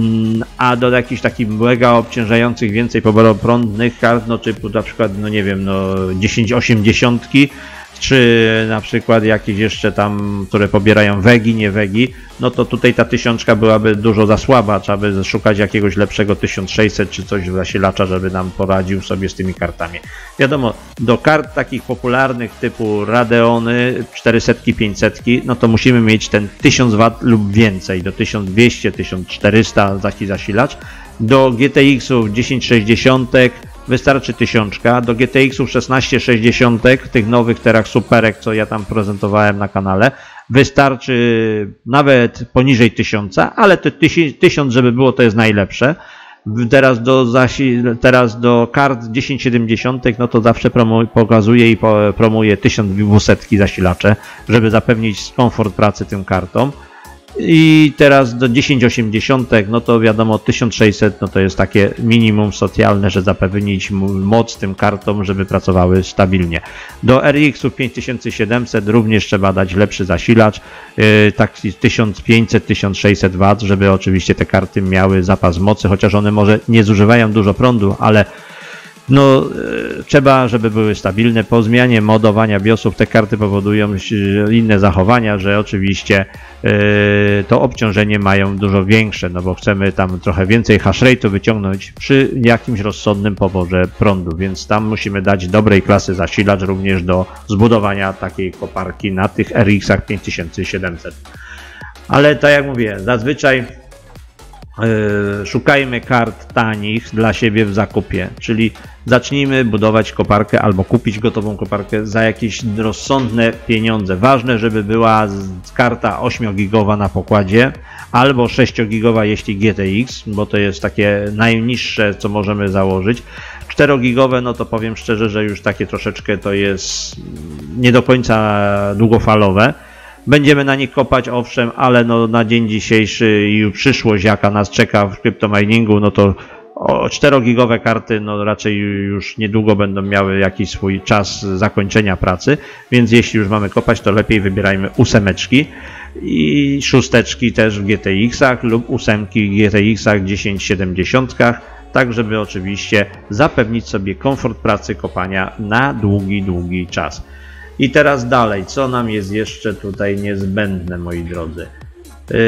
a do jakichś takich mega obciążających, więcej poboroprądnych kart, no typu na przykład, no nie wiem, no dziesięć osiemdziesiąt, czy na przykład jakieś jeszcze tam, które pobierają wegi, nie wegi, no to tutaj ta tysiączka byłaby dużo za słaba, trzeba by szukać jakiegoś lepszego tysiąc sześćset czy coś zasilacza, żeby nam poradził sobie z tymi kartami. Wiadomo, do kart takich popularnych typu Radeony, czterysta, pięćset, no to musimy mieć ten tysiąc watów lub więcej, do tysiąc dwieście, tysiąc czterysta taki zasilacz. Do G T X-ów tysiąc sześćdziesiąt wystarczy tysiączka, do G T X-ów szesnaście sześćdziesiąt, tych nowych teraz superek, co ja tam prezentowałem na kanale, wystarczy nawet poniżej tysiąca, ale te tysiąc, żeby było, to jest najlepsze. Teraz do, teraz do kart tysiąc siedemdziesiąt, no to zawsze promu, pokazuję i promuję tysiąc dwieście zasilacze, żeby zapewnić komfort pracy tym kartom. I teraz do tysiąc osiemdziesiąt, no to wiadomo tysiąc sześćset, no to jest takie minimum socjalne, że zapewnić moc tym kartom, żeby pracowały stabilnie. Do R X-ów pięć tysięcy siedemset również trzeba dać lepszy zasilacz, yy, taki tysiąc pięćset do tysiąca sześćset watów, żeby oczywiście te karty miały zapas mocy, chociaż one może nie zużywają dużo prądu, ale no, e, trzeba, żeby były stabilne. Po zmianie modowania biosów te karty powodują inne zachowania, że oczywiście e, to obciążenie mają dużo większe, no bo chcemy tam trochę więcej hash rate'u wyciągnąć przy jakimś rozsądnym poborze prądu, więc tam musimy dać dobrej klasy zasilacz również do zbudowania takiej koparki na tych R X-ach pięć tysięcy siedemset. Ale tak jak mówię, zazwyczaj Yy, szukajmy kart tanich dla siebie w zakupie, czyli zacznijmy budować koparkę albo kupić gotową koparkę za jakieś rozsądne pieniądze. Ważne, żeby była karta ośmiogigowa na pokładzie albo sześciogigowa jeśli G T X, bo to jest takie najniższe, co możemy założyć. czterogigowe, no to powiem szczerze, że już takie troszeczkę to jest nie do końca długofalowe. Będziemy na nich kopać, owszem, ale no na dzień dzisiejszy i przyszłość, jaka nas czeka w kryptominingu, no to czterogigowe karty no raczej już niedługo będą miały jakiś swój czas zakończenia pracy, więc jeśli już mamy kopać, to lepiej wybierajmy ósemeczki i szósteczki też w G T X-ach lub ósemki w G T X-ach dziesięć siedemdziesiąt, tak żeby oczywiście zapewnić sobie komfort pracy kopania na długi, długi czas. I teraz dalej, co nam jest jeszcze tutaj niezbędne, moi drodzy? Yy,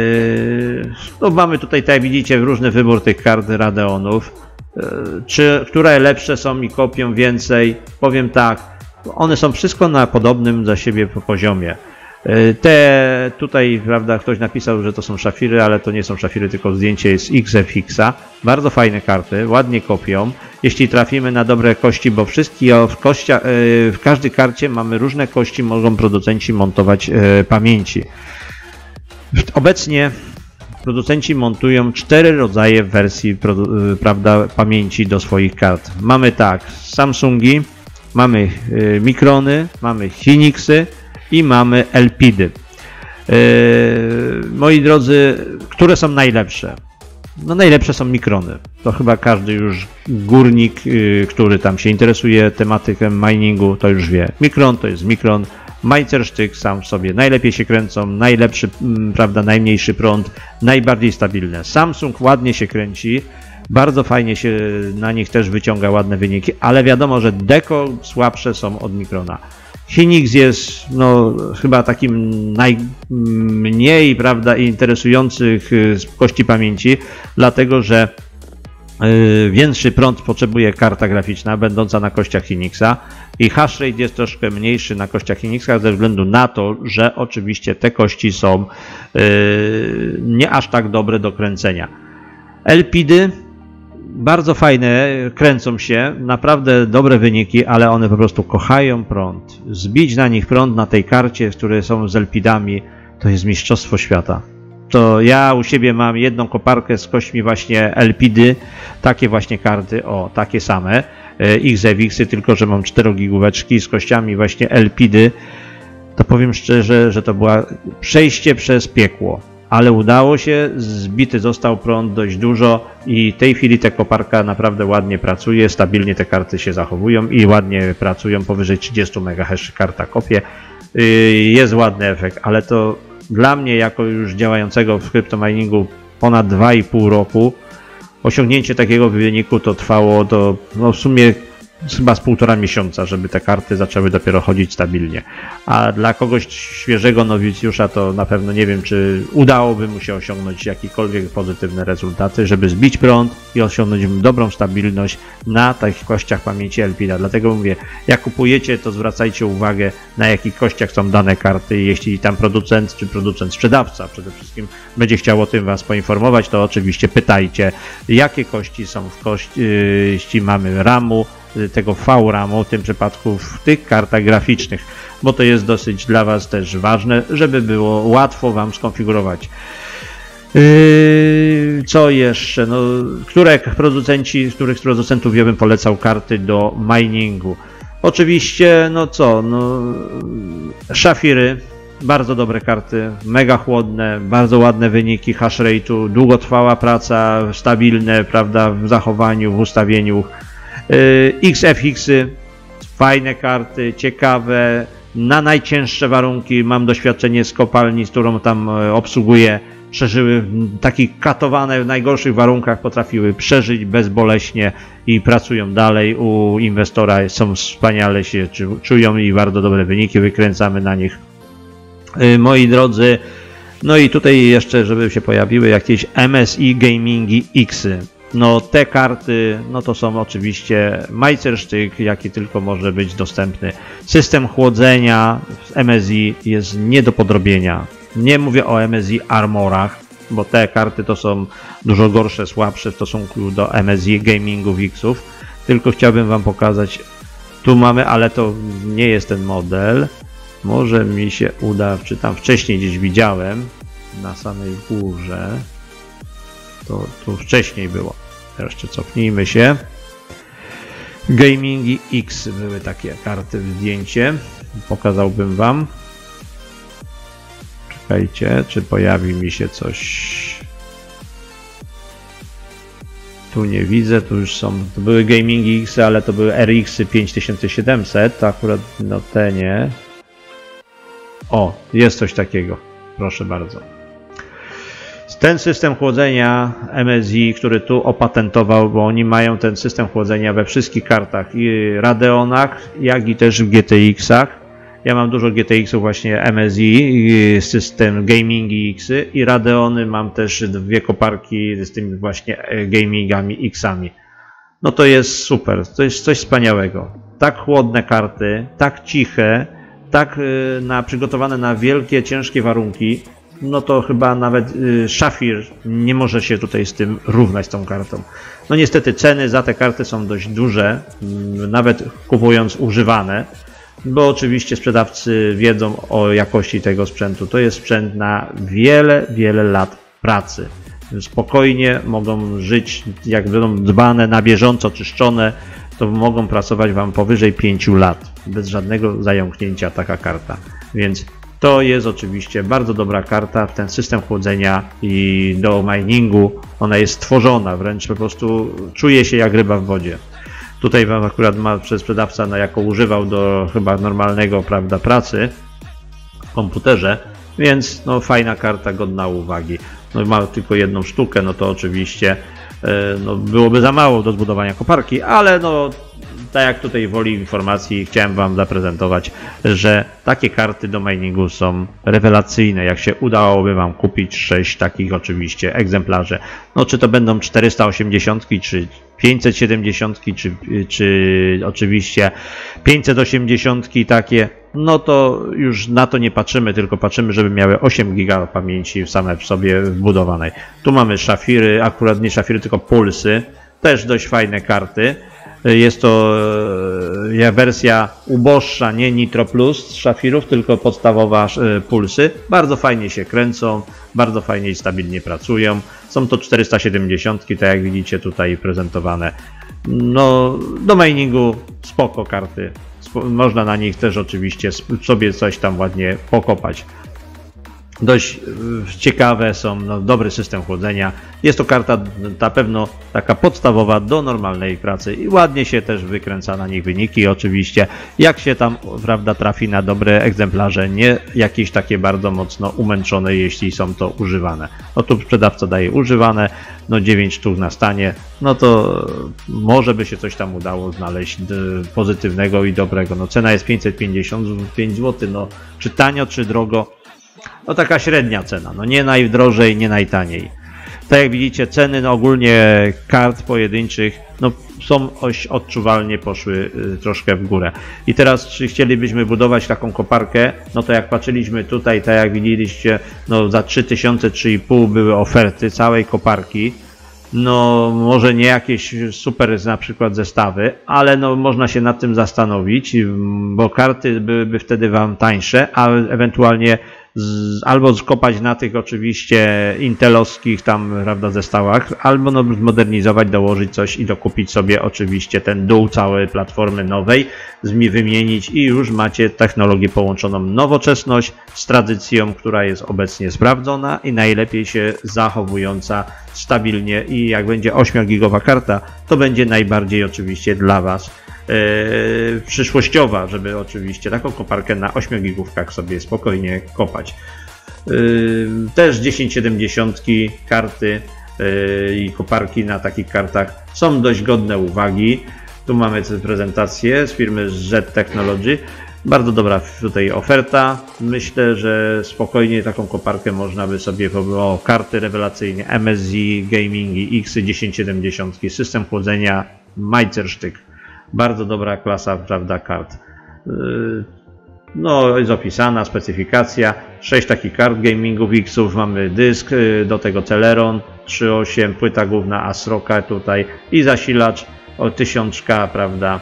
no mamy tutaj, tak jak widzicie, różny wybór tych kart Radeonów. Yy, czy, które lepsze są i kopią więcej? Powiem tak, one są wszystko na podobnym za siebie poziomie. Yy, te tutaj, prawda, ktoś napisał, że to są szafiry, ale to nie są szafiry, tylko zdjęcie jest X F X-a. Bardzo fajne karty, ładnie kopią. Jeśli trafimy na dobre kości, bo wszystkie w, kościa, w każdej karcie mamy różne kości, mogą producenci montować pamięci. Obecnie producenci montują cztery rodzaje wersji, prawda, pamięci do swoich kart. Mamy tak Samsungi, mamy Microny, mamy Hynixy i mamy Elpidy. Moi drodzy, które są najlepsze? No najlepsze są Microny. To chyba każdy już górnik, który tam się interesuje tematyką miningu, to już wie. Micron to jest Micron. Majcersztyk sam w sobie najlepiej się kręcą, najlepszy, prawda, najmniejszy prąd, najbardziej stabilne. Samsung ładnie się kręci, bardzo fajnie się na nich też wyciąga ładne wyniki, ale wiadomo, że deko słabsze są od Microna. Hynix jest no, chyba takim najmniej, prawda, interesujących kości pamięci, dlatego że yy, większy prąd potrzebuje karta graficzna będąca na kościach Hynixa i hash rate jest troszkę mniejszy na kościach Hynixa ze względu na to, że oczywiście te kości są yy, nie aż tak dobre do kręcenia. Elpidy bardzo fajne, kręcą się, naprawdę dobre wyniki, ale one po prostu kochają prąd. Zbić na nich prąd na tej karcie, które są z Elpidami, to jest mistrzostwo świata. To ja u siebie mam jedną koparkę z kośćmi właśnie Elpidy, takie właśnie karty, o, takie same, X F X-y, tylko że mam czterogigóweczki z kościami właśnie Elpidy. To powiem szczerze, że to było przejście przez piekło. Ale udało się, zbity został prąd dość dużo i w tej chwili ta koparka naprawdę ładnie pracuje, stabilnie te karty się zachowują i ładnie pracują, powyżej trzydzieści megahertz karta kopie. Jest ładny efekt, ale to dla mnie jako już działającego w kryptominingu ponad dwa i pół roku osiągnięcie takiego wyniku to trwało do no w sumie chyba z półtora miesiąca, żeby te karty zaczęły dopiero chodzić stabilnie. A dla kogoś świeżego nowicjusza to na pewno nie wiem, czy udałoby mu się osiągnąć jakiekolwiek pozytywne rezultaty, żeby zbić prąd i osiągnąć dobrą stabilność na tych kościach pamięci Elpida. Dlatego mówię, jak kupujecie, to zwracajcie uwagę, na jakich kościach są dane karty. Jeśli tam producent czy producent sprzedawca przede wszystkim będzie chciał o tym Was poinformować, to oczywiście pytajcie, jakie kości są w kości, mamy ramu, tego V ramu, w tym przypadku w tych kartach graficznych, bo to jest dosyć dla Was też ważne, żeby było łatwo Wam skonfigurować. Yy, co jeszcze? No, które producenci, z których producentów ja bym polecał karty do miningu? Oczywiście, no co, no, szafiry, Bardzo dobre karty, mega chłodne, bardzo ładne wyniki hash rate'u, długotrwała praca, stabilne, prawda, w zachowaniu, w ustawieniu. X F X-y, fajne karty, ciekawe, na najcięższe warunki. Mam doświadczenie z kopalni, z którą tam obsługuję. Przeżyły w takich katowane w najgorszych warunkach, potrafiły przeżyć bezboleśnie i pracują dalej u inwestora. Są wspaniale się czują i bardzo dobre wyniki wykręcamy na nich. Moi drodzy, no i tutaj jeszcze, żeby się pojawiły jakieś M S I Gamingi X-y. No te karty, no to są oczywiście majstersztyk, jaki tylko może być dostępny. System chłodzenia z M S I jest nie do podrobienia. Nie mówię o M S I Armorach, bo te karty to są dużo gorsze, słabsze w stosunku do M S I Gamingów X-ów. Tylko chciałbym wam pokazać, tu mamy, ale to nie jest ten model. Może mi się uda, czy tam wcześniej gdzieś widziałem, na samej górze. To tu wcześniej było. Jeszcze cofnijmy się. Gamingi X były takie karty w zdjęcie. Pokazałbym wam. Czekajcie, czy pojawi mi się coś. Tu nie widzę, tu już są. To były Gamingi X, ale to były R X pięć tysięcy siedemset. To akurat no te nie. O, jest coś takiego. Proszę bardzo. Ten system chłodzenia M S I, który tu opatentował, bo oni mają ten system chłodzenia we wszystkich kartach, i Radeonach, jak i też w G T X-ach. Ja mam dużo G T X-ów właśnie M S I, system Gamingi X-y i Radeony mam też dwie koparki z tymi właśnie Gamingami X-ami. No to jest super, to jest coś wspaniałego. Tak chłodne karty, tak ciche, tak na, przygotowane na wielkie, ciężkie warunki. No to chyba nawet y, Szafir nie może się tutaj z tym równać, z tą kartą. No niestety ceny za te karty są dość duże, y, nawet kupując używane, bo oczywiście sprzedawcy wiedzą o jakości tego sprzętu. To jest sprzęt na wiele, wiele lat pracy. Spokojnie mogą żyć, jak będą dbane, na bieżąco czyszczone, to mogą pracować wam powyżej pięciu lat. Bez żadnego zająknięcia taka karta. Więc to jest oczywiście bardzo dobra karta w ten system chłodzenia i do miningu. Ona jest stworzona, wręcz po prostu czuje się jak ryba w wodzie. Tutaj wam akurat ma przez sprzedawca no, jako używał do chyba normalnego, prawda, pracy w komputerze, więc no fajna karta, godna uwagi. No, ma tylko jedną sztukę, no to oczywiście no, byłoby za mało do zbudowania koparki, ale no tak jak tutaj woli informacji chciałem wam zaprezentować, że takie karty do miningu są rewelacyjne. Jak się udałoby wam kupić sześć takich oczywiście egzemplarzy. No czy to będą czterysta osiemdziesiąt, czy pięćset siedemdziesiąt, czy, czy oczywiście pięćset osiemdziesiąt takie, no to już na to nie patrzymy, tylko patrzymy, żeby miały osiem giga pamięci same w sobie wbudowanej. Tu mamy szafiry, akurat nie szafiry, tylko pulsy. Też dość fajne karty. Jest to wersja uboższa, nie Nitro Plus z szafirów, tylko podstawowa pulsy. Bardzo fajnie się kręcą, bardzo fajnie i stabilnie pracują. Są to czterysta siedemdziesiąt, tak jak widzicie tutaj prezentowane. No, do miningu spoko karty. Można na nich też oczywiście sobie coś tam ładnie pokopać. Dość ciekawe są, no, dobry system chłodzenia. Jest to karta na pewno taka podstawowa do normalnej pracy i ładnie się też wykręca na nich wyniki. Oczywiście jak się tam, prawda, trafi na dobre egzemplarze, nie jakieś takie bardzo mocno umęczone, jeśli są to używane. No tu sprzedawca daje używane, no dziewięć sztuk na stanie, no to może by się coś tam udało znaleźć pozytywnego i dobrego. No cena jest pięćset pięćdziesiąt pięć złotych, no czy tanio, czy drogo? No taka średnia cena, no nie najdrożej, nie najtaniej. Tak jak widzicie, ceny no ogólnie kart pojedynczych no są oś odczuwalnie poszły y, troszkę w górę. I teraz czy chcielibyśmy budować taką koparkę, no to jak patrzyliśmy tutaj, tak jak widzieliście, no za trzy tysiące, trzy i pół były oferty całej koparki. No może nie jakieś super na przykład zestawy, ale no można się nad tym zastanowić, bo karty byłyby wtedy wam tańsze, a ewentualnie z, albo skopać na tych oczywiście intelowskich tam, prawda, zestawach, albo no, zmodernizować, dołożyć coś i dokupić sobie oczywiście ten dół całej platformy nowej, wymienić i już macie technologię połączoną nowoczesność z tradycją, która jest obecnie sprawdzona i najlepiej się zachowująca stabilnie i jak będzie ośmiogigowa karta, to będzie najbardziej oczywiście dla Was Yy, przyszłościowa, żeby oczywiście taką koparkę na ośmiogigówkach sobie spokojnie kopać. Yy, też dziesięć siedemdziesiąt karty yy, i koparki na takich kartach są dość godne uwagi. Tu mamy prezentację z firmy Z Technology. Bardzo dobra tutaj oferta. Myślę, że spokojnie taką koparkę można by sobie, o, karty rewelacyjne, M S Z, Gamingi, X dziesięć siedemdziesiąt, system chłodzenia, Meisterstück. Bardzo dobra klasa, prawda, kart. No, jest opisana specyfikacja. sześć takich kart gamingów X-ów. Mamy dysk, do tego Celeron trzy osiem, płyta główna Asroka tutaj i zasilacz o tysiąc K, prawda.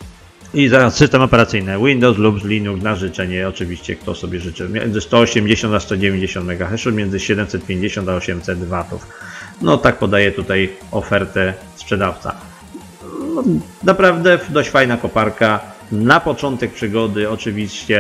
I zaraz system operacyjny Windows lub Linux na życzenie, oczywiście kto sobie życzy. Między sto osiemdziesiąt a sto dziewięćdziesiąt megaheszów, między siedemset pięćdziesiąt a osiemset watów. No tak podaje tutaj ofertę sprzedawca. No, naprawdę dość fajna koparka. Na początek przygody oczywiście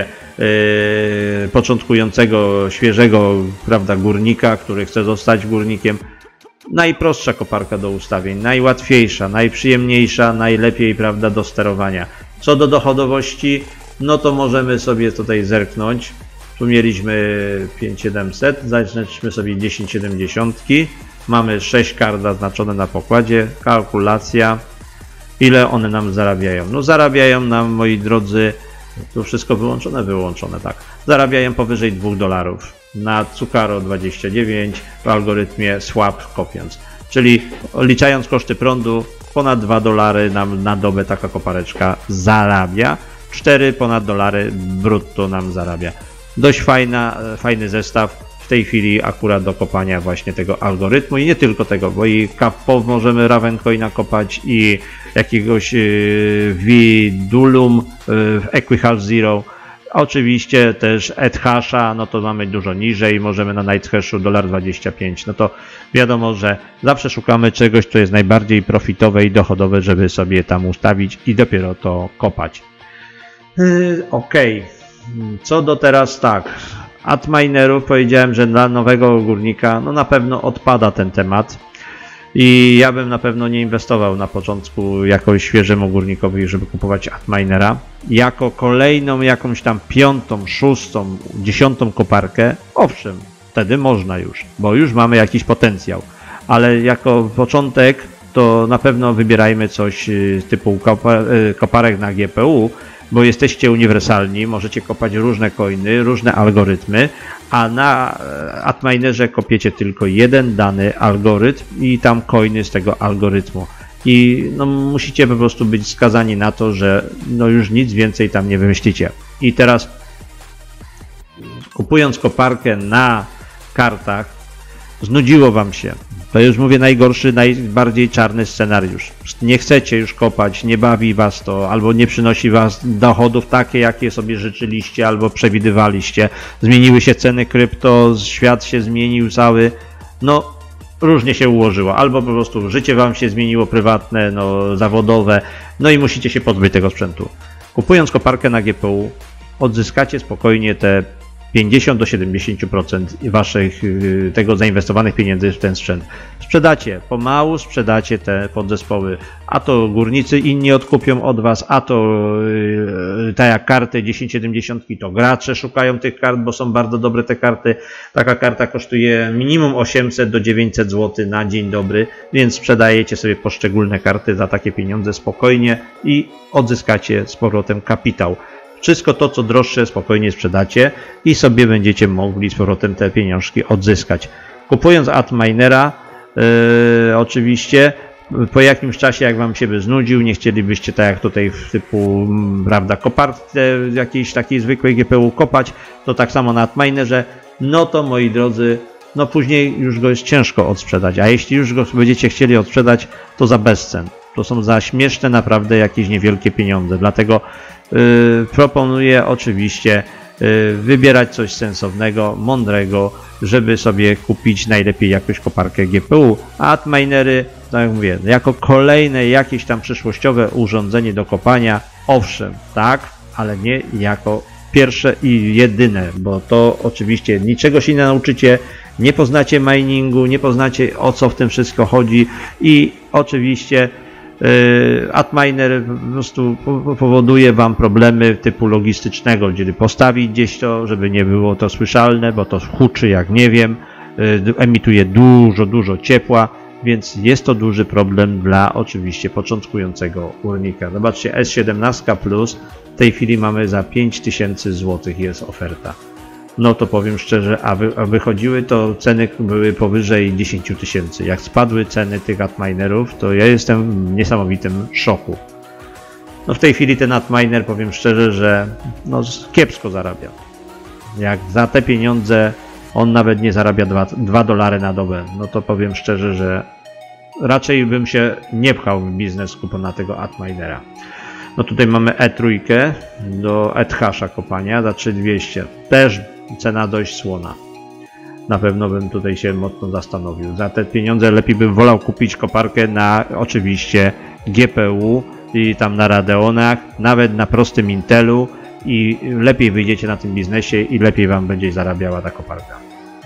yy, początkującego, świeżego, prawda, górnika, który chce zostać górnikiem. Najprostsza koparka do ustawień, najłatwiejsza, najprzyjemniejsza, najlepiej, prawda, do sterowania. Co do dochodowości, no to możemy sobie tutaj zerknąć. Tu mieliśmy pięć tysięcy siedemset, zaznaczmy sobie dziesięć siedemdziesiąt. Mamy sześć kart zaznaczone na pokładzie, kalkulacja. Ile one nam zarabiają? No zarabiają nam, moi drodzy, tu wszystko wyłączone, wyłączone, tak. Zarabiają powyżej dwóch dolarów. Na Cukaro dwadzieścia dziewięć w algorytmie swap kopiąc. Czyli liczając koszty prądu, ponad dwa dolary nam na dobę taka kopareczka zarabia. cztery ponad dolary brutto nam zarabia. Dość fajna, fajny zestaw. W tej chwili akurat do kopania właśnie tego algorytmu i nie tylko tego, bo i Capo możemy Ravencoina kopać i jakiegoś yy, Vidulum yy, Equihash Zero. Oczywiście też Ethasha, no to mamy dużo niżej, możemy na Nighthashu dwadzieścia pięć dolarów. No to wiadomo, że zawsze szukamy czegoś, co jest najbardziej profitowe i dochodowe, żeby sobie tam ustawić i dopiero to kopać. Yy, ok, co do teraz tak. Antminerów powiedziałem, że dla nowego górnika no na pewno odpada ten temat i ja bym na pewno nie inwestował na początku jakoś świeżemu górnikowi, żeby kupować Antminera. Jako kolejną jakąś tam piątą, szóstą, dziesiątą koparkę, owszem, wtedy można już, bo już mamy jakiś potencjał, ale jako początek to na pewno wybierajmy coś typu koparek na G P U, bo jesteście uniwersalni, możecie kopać różne coiny, różne algorytmy, a na Antminerze kopiecie tylko jeden dany algorytm i tam coiny z tego algorytmu. I no, musicie po prostu być skazani na to, że no, już nic więcej tam nie wymyślicie. I teraz kupując koparkę na kartach, znudziło Wam się. To już mówię najgorszy, najbardziej czarny scenariusz. Nie chcecie już kopać, nie bawi Was to, albo nie przynosi Was dochodów takie, jakie sobie życzyliście, albo przewidywaliście. Zmieniły się ceny krypto, świat się zmienił cały. No, różnie się ułożyło. Albo po prostu życie Wam się zmieniło prywatne, no, zawodowe, no i musicie się pozbyć tego sprzętu. Kupując koparkę na G P U, odzyskacie spokojnie te pięćdziesiąt do siedemdziesięciu procent waszych tego zainwestowanych pieniędzy w ten sprzęt. Sprzedacie, pomału sprzedacie te podzespoły, a to górnicy inni odkupią od was, a to yy, tak jak karty dziesięć siedemdziesiąt, to gracze szukają tych kart, bo są bardzo dobre te karty. Taka karta kosztuje minimum osiemset do dziewięciuset złotych na dzień dobry, więc sprzedajecie sobie poszczególne karty za takie pieniądze spokojnie i odzyskacie z powrotem kapitał. Wszystko to, co droższe, spokojnie sprzedacie i sobie będziecie mogli z powrotem te pieniążki odzyskać. Kupując Antminera, yy, oczywiście, po jakimś czasie, jak Wam się by znudził, nie chcielibyście tak jak tutaj w typu, prawda, koparce jakiejś takiej zwykłej G P U kopać, to tak samo na Antminerze, no to moi drodzy, no później już go jest ciężko odsprzedać, a jeśli już go będziecie chcieli odsprzedać, to za bezcen. To są za śmieszne naprawdę jakieś niewielkie pieniądze, dlatego Yy, proponuję oczywiście wybierać coś sensownego, mądrego, żeby sobie kupić najlepiej jakąś koparkę G P U, a Antminery, tak jak mówię, jako kolejne jakieś tam przyszłościowe urządzenie do kopania, owszem, tak, ale nie jako pierwsze i jedyne, bo to oczywiście niczego się nie nauczycie, nie poznacie miningu, nie poznacie, o co w tym wszystko chodzi i oczywiście Yy, Antminer po prostu powoduje wam problemy typu logistycznego, czyli postawić gdzieś to, żeby nie było to słyszalne, bo to huczy jak nie wiem, yy, emituje dużo, dużo ciepła, więc jest to duży problem dla oczywiście początkującego górnika. Zobaczcie, S siedemnaście Plus w tej chwili mamy za pięć tysięcy złotych jest oferta. No to powiem szczerze, a, wy, a wychodziły to ceny były powyżej dziesięć tysięcy. Jak spadły ceny tych Antminerów, to ja jestem w niesamowitym szoku. No w tej chwili ten Antminer, powiem szczerze, że no kiepsko zarabia. Jak za te pieniądze on nawet nie zarabia dwa dolary na dobę, no to powiem szczerze, że raczej bym się nie pchał w biznes kupona tego Antminera. No tutaj mamy E trzy do E T H kopania za trzy tysiące dwieście. Też cena dość słona. Na pewno bym tutaj się mocno zastanowił. Za te pieniądze lepiej bym wolał kupić koparkę na oczywiście G P U i tam na Radeonach, nawet na prostym Intelu i lepiej wyjdziecie na tym biznesie i lepiej wam będzie zarabiała ta koparka.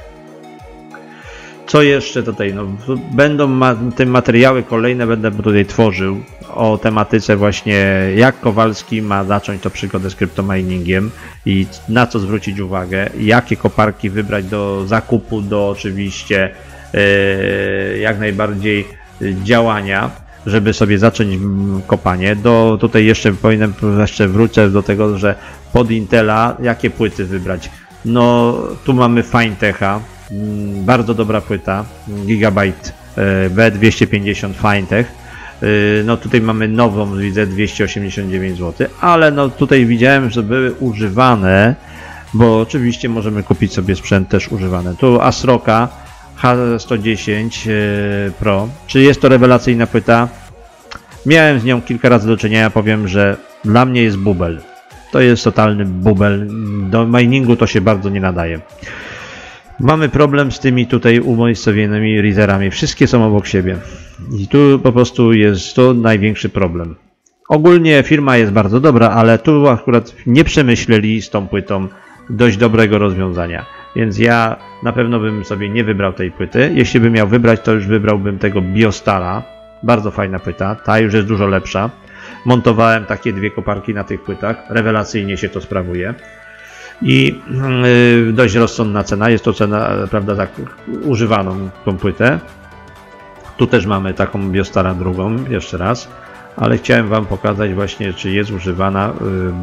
Co jeszcze tutaj? No, będą ma, te materiały kolejne będę tutaj tworzył o tematyce właśnie jak Kowalski ma zacząć to przygodę z kryptominingiem i na co zwrócić uwagę, jakie koparki wybrać do zakupu, do oczywiście yy, jak najbardziej działania, żeby sobie zacząć kopanie. Do, tutaj jeszcze powinienem, jeszcze wrócę do tego, że pod Intela jakie płyty wybrać. No tu mamy Finetecha. Bardzo dobra płyta, Gigabyte B dwieście pięćdziesiąt Finetech. No tutaj mamy nową, widzę dwieście osiemdziesiąt dziewięć złotych, ale no tutaj widziałem, że były używane, bo oczywiście możemy kupić sobie sprzęt też używany. Tu Asroka H sto dziesięć Pro. Czy jest to rewelacyjna płyta? Miałem z nią kilka razy do czynienia, powiem, że dla mnie jest bubel. To jest totalny bubel. Do miningu to się bardzo nie nadaje. Mamy problem z tymi tutaj umiejscowionymi Razerami. Wszystkie są obok siebie. I tu po prostu jest to największy problem. Ogólnie firma jest bardzo dobra, ale tu akurat nie przemyśleli z tą płytą dość dobrego rozwiązania. Więc ja na pewno bym sobie nie wybrał tej płyty. Jeśli bym miał wybrać, to już wybrałbym tego Biostara. Bardzo fajna płyta. Ta już jest dużo lepsza. Montowałem takie dwie koparki na tych płytach. Rewelacyjnie się to sprawuje. I yy, dość rozsądna cena, jest to cena, prawda, tak używaną tą płytę. Tu też mamy taką Biostara drugą, jeszcze raz, ale chciałem wam pokazać właśnie, czy jest używana yy,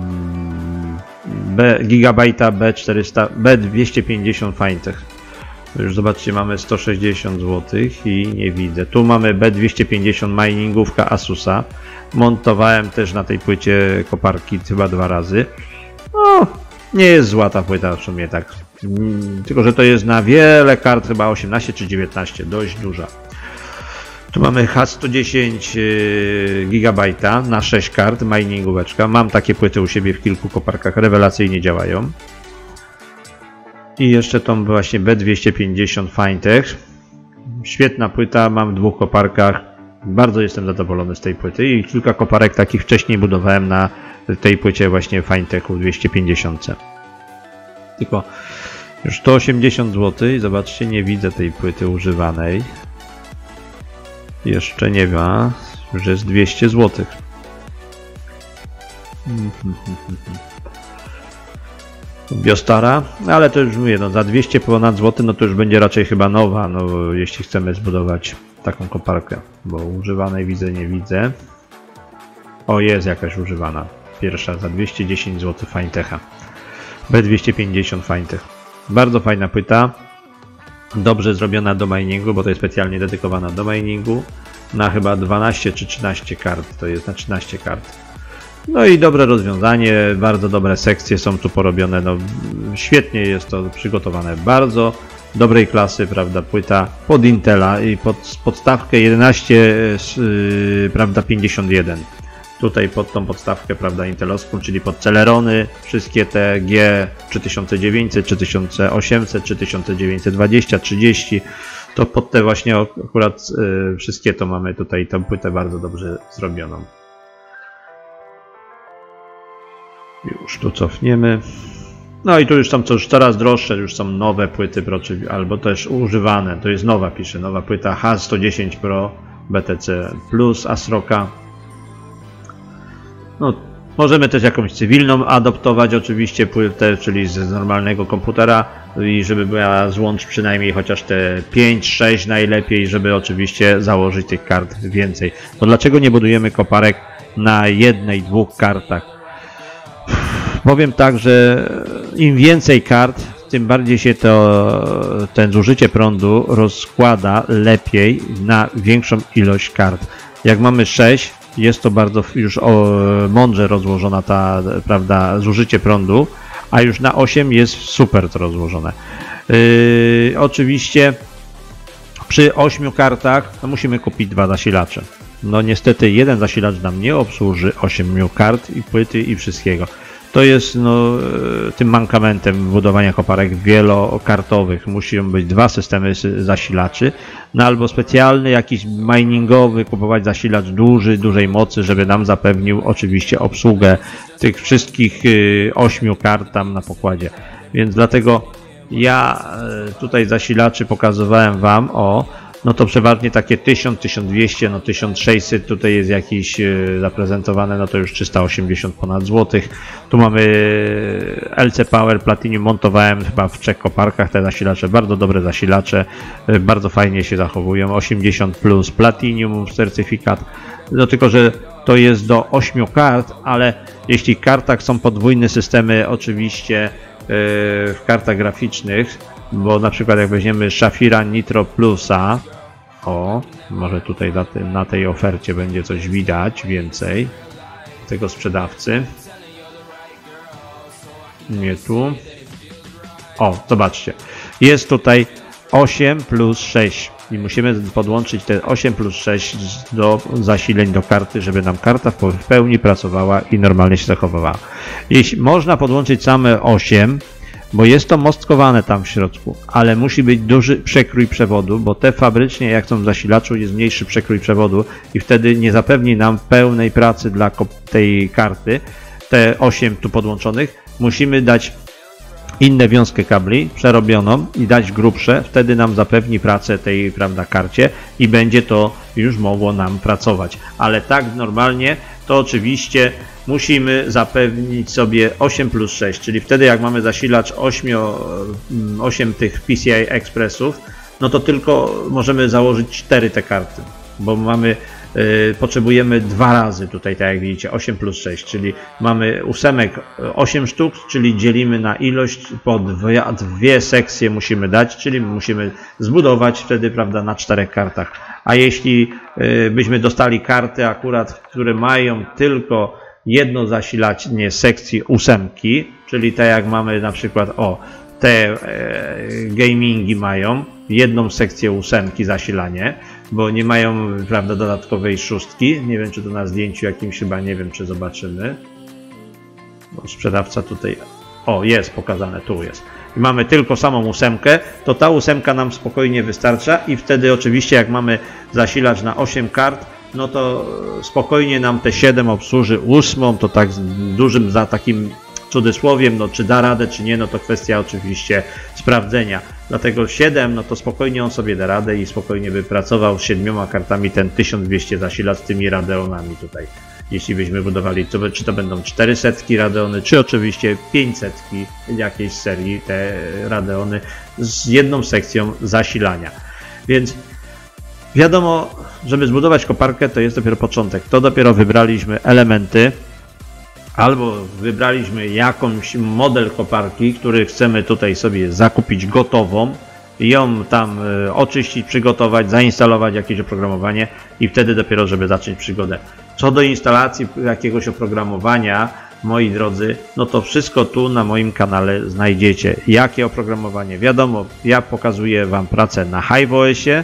B, Gigabyte B czterysta, B dwieście pięćdziesiąt Finetech. Już zobaczcie, mamy sto sześćdziesiąt złotych i nie widzę. Tu mamy B dwieście pięćdziesiąt miningówka Asusa. Montowałem też na tej płycie koparki chyba dwa razy. No, nie jest zła ta płyta w sumie tak, tylko że to jest na wiele kart, chyba osiemnaście czy dziewiętnaście, dość duża. Tu mamy H sto dziesięć Gigabyte na sześć kart, miningóweczka. Mam takie płyty u siebie w kilku koparkach, rewelacyjnie działają. I jeszcze tą właśnie B dwieście pięćdziesiąt Finetech. Świetna płyta, mam w dwóch koparkach. Bardzo jestem zadowolony z tej płyty i kilka koparek takich wcześniej budowałem na tej płycie właśnie Finetechu dwieście pięćdziesiąt. Tylko już sto osiemdziesiąt złotych i zobaczcie, nie widzę tej płyty używanej. Jeszcze nie ma, już jest dwieście złotych. Biostara, ale to już mówię, no za dwieście ponad złotych, no to już będzie raczej chyba nowa, no jeśli chcemy zbudować taką koparkę, bo używanej widzę, nie widzę. O, jest jakaś używana. Pierwsza za dwieście dziesięć złotych Finetecha. B dwieście pięćdziesiąt Finetech. Bardzo fajna płyta. Dobrze zrobiona do miningu, bo to jest specjalnie dedykowana do miningu. Na chyba dwanaście czy trzynaście kart. To jest na trzynaście kart. No i dobre rozwiązanie. Bardzo dobre sekcje są tu porobione. No, świetnie jest to przygotowane. Bardzo dobrej klasy, prawda, płyta pod Intela i pod podstawkę jedenaście, yy, prawda, pięćdziesiąt jeden. tutaj pod tą podstawkę, prawda, intelowską, czyli pod Celerony, wszystkie te G trzy tysiące dziewięćset, trzy tysiące osiemset, trzy tysiące dziewięćset dwadzieścia, trzydzieści, to pod te właśnie akurat y, wszystkie to mamy tutaj tę płytę bardzo dobrze zrobioną. Już tu cofniemy. No i tu już są coś coraz droższe, już są nowe płyty, albo też używane, to jest nowa, pisze, nowa płyta H sto dziesięć Pro B T C Plus ASRoCa. No, możemy też jakąś cywilną adoptować oczywiście płytę, czyli z normalnego komputera i żeby była złącz przynajmniej chociaż te pięć, sześć najlepiej, żeby oczywiście założyć tych kart więcej. To dlaczego nie budujemy koparek na jednej, dwóch kartach? Powiem tak, że im więcej kart, tym bardziej się to, ten zużycie prądu rozkłada lepiej na większą ilość kart. Jak mamy sześć, jest to bardzo już o, mądrze rozłożona ta, prawda, zużycie prądu, a już na osiem jest super to rozłożone. Yy, oczywiście przy ośmiu kartach no musimy kupić dwa zasilacze. No niestety jeden zasilacz nam nie obsłuży ośmiu kart i płyty i wszystkiego. To jest no, tym mankamentem budowania koparek wielokartowych. Muszą być dwa systemy zasilaczy, no albo specjalny, jakiś miningowy, kupować zasilacz duży, dużej mocy, żeby nam zapewnił oczywiście obsługę tych wszystkich ośmiu kart tam na pokładzie. Więc dlatego ja tutaj zasilaczy pokazywałem Wam, o, no to przeważnie takie tysiąc, tysiąc dwieście, no tysiąc sześćset, tutaj jest jakiś yy, zaprezentowane, no to już trzysta osiemdziesiąt ponad złotych. Tu mamy L C Power Platinum, montowałem chyba w trzech koparkach te zasilacze, bardzo dobre zasilacze, yy, bardzo fajnie się zachowują, osiemdziesiąt plus Platinum certyfikat, no tylko że to jest do ośmiu kart, ale jeśli w kartach są podwójne systemy oczywiście yy, w kartach graficznych, bo na przykład jak weźmiemy Shafira Nitro Plusa, o, może tutaj na, tym, na tej ofercie będzie coś widać więcej tego sprzedawcy. Nie tu. O, zobaczcie. Jest tutaj osiem plus sześć i musimy podłączyć te osiem plus sześć do zasileń do karty, żeby nam karta w pełni pracowała i normalnie się zachowywała. Jeśli można podłączyć same osiem, bo jest to mostkowane tam w środku, ale musi być duży przekrój przewodu, bo te fabrycznie, jak są w zasilaczu, jest mniejszy przekrój przewodu i wtedy nie zapewni nam pełnej pracy dla tej karty. Te osiem tu podłączonych musimy dać inne wiązkę kabli przerobioną i dać grubsze, wtedy nam zapewni pracę tej, prawda, karcie i będzie to już mogło nam pracować. Ale tak normalnie to oczywiście musimy zapewnić sobie osiem plus sześć, czyli wtedy jak mamy zasilacz osiem tych P C I Expressów, no to tylko możemy założyć cztery te karty, bo mamy Yy, potrzebujemy dwa razy tutaj, tak jak widzicie, osiem plus sześć, czyli mamy ósemek osiem sztuk, czyli dzielimy na ilość, po dwie, dwie sekcje musimy dać, czyli musimy zbudować wtedy, prawda, na czterech kartach. A jeśli yy, byśmy dostali karty akurat, które mają tylko jedno zasilanie sekcji ósemki, czyli tak jak mamy na przykład, o, te e, gamingi mają jedną sekcję ósemki zasilanie, bo nie mają, prawda, dodatkowej szóstki. Nie wiem, czy to na zdjęciu jakimś chyba, nie wiem, czy zobaczymy. Bo sprzedawca tutaj, o, jest pokazane, tu jest. I mamy tylko samą ósemkę, to ta ósemka nam spokojnie wystarcza i wtedy oczywiście jak mamy zasilacz na osiem kart, no to spokojnie nam te siedem obsłuży ósmą, to tak z dużym za takim cudzysłowiem, no czy da radę, czy nie, no to kwestia oczywiście sprawdzenia. Dlatego siedem, no to spokojnie on sobie da radę i spokojnie by pracował z siedmioma kartami ten tysiąc dwieście zasilacz z tymi Radeonami tutaj. Jeśli byśmy budowali, to, czy to będą czterysta Radeony, czy oczywiście pięćset jakiejś serii te Radeony z jedną sekcją zasilania. Więc wiadomo, żeby zbudować koparkę, to jest dopiero początek. To dopiero wybraliśmy elementy, albo wybraliśmy jakąś model koparki, który chcemy tutaj sobie zakupić gotową, ją tam y, oczyścić, przygotować, zainstalować jakieś oprogramowanie i wtedy dopiero, żeby zacząć przygodę. Co do instalacji jakiegoś oprogramowania, moi drodzy, no to wszystko tu na moim kanale znajdziecie. Jakie oprogramowanie? Wiadomo, ja pokazuję Wam pracę na HiveOSie,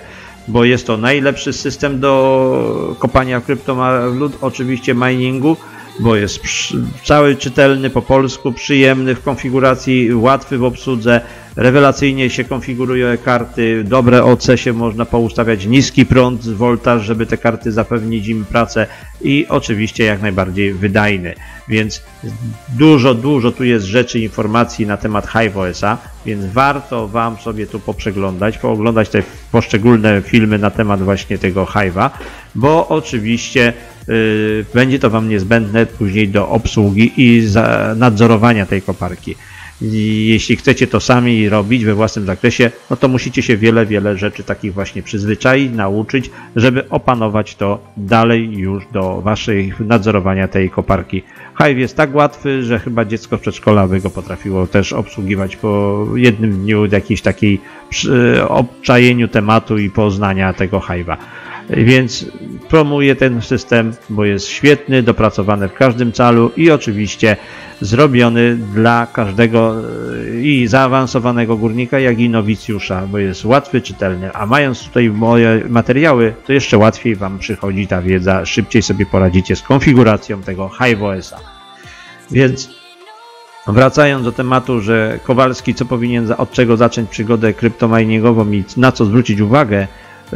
bo jest to najlepszy system do kopania kryptowalut, oczywiście miningu, bo jest cały czytelny po polsku, przyjemny w konfiguracji, łatwy w obsłudze, rewelacyjnie się konfiguruje karty, dobre O C się można poustawiać, niski prąd, voltaż, żeby te karty zapewnić im pracę i oczywiście jak najbardziej wydajny. Więc dużo, dużo tu jest rzeczy, informacji na temat HiveOS-a, więc warto Wam sobie tu poprzeglądać, pooglądać te poszczególne filmy na temat właśnie tego Hive'a, bo oczywiście yy, będzie to Wam niezbędne później do obsługi i za nadzorowania tej koparki. I jeśli chcecie to sami robić we własnym zakresie, no to musicie się wiele, wiele rzeczy takich właśnie przyzwyczaić, nauczyć, żeby opanować to dalej już do waszej nadzorowania tej koparki. Hive jest tak łatwy, że chyba dziecko w przedszkola by go potrafiło też obsługiwać po jednym dniu jakiejś takiej obczajeniu tematu i poznania tego Hive'a. Więc promuję ten system, bo jest świetny, dopracowany w każdym calu i oczywiście zrobiony dla każdego i zaawansowanego górnika, jak i nowicjusza, bo jest łatwy, czytelny, a mając tutaj moje materiały, to jeszcze łatwiej Wam przychodzi ta wiedza, szybciej sobie poradzicie z konfiguracją tego HiveOS-a. Więc wracając do tematu, że Kowalski co powinien, od czego zacząć przygodę kryptominingową i na co zwrócić uwagę,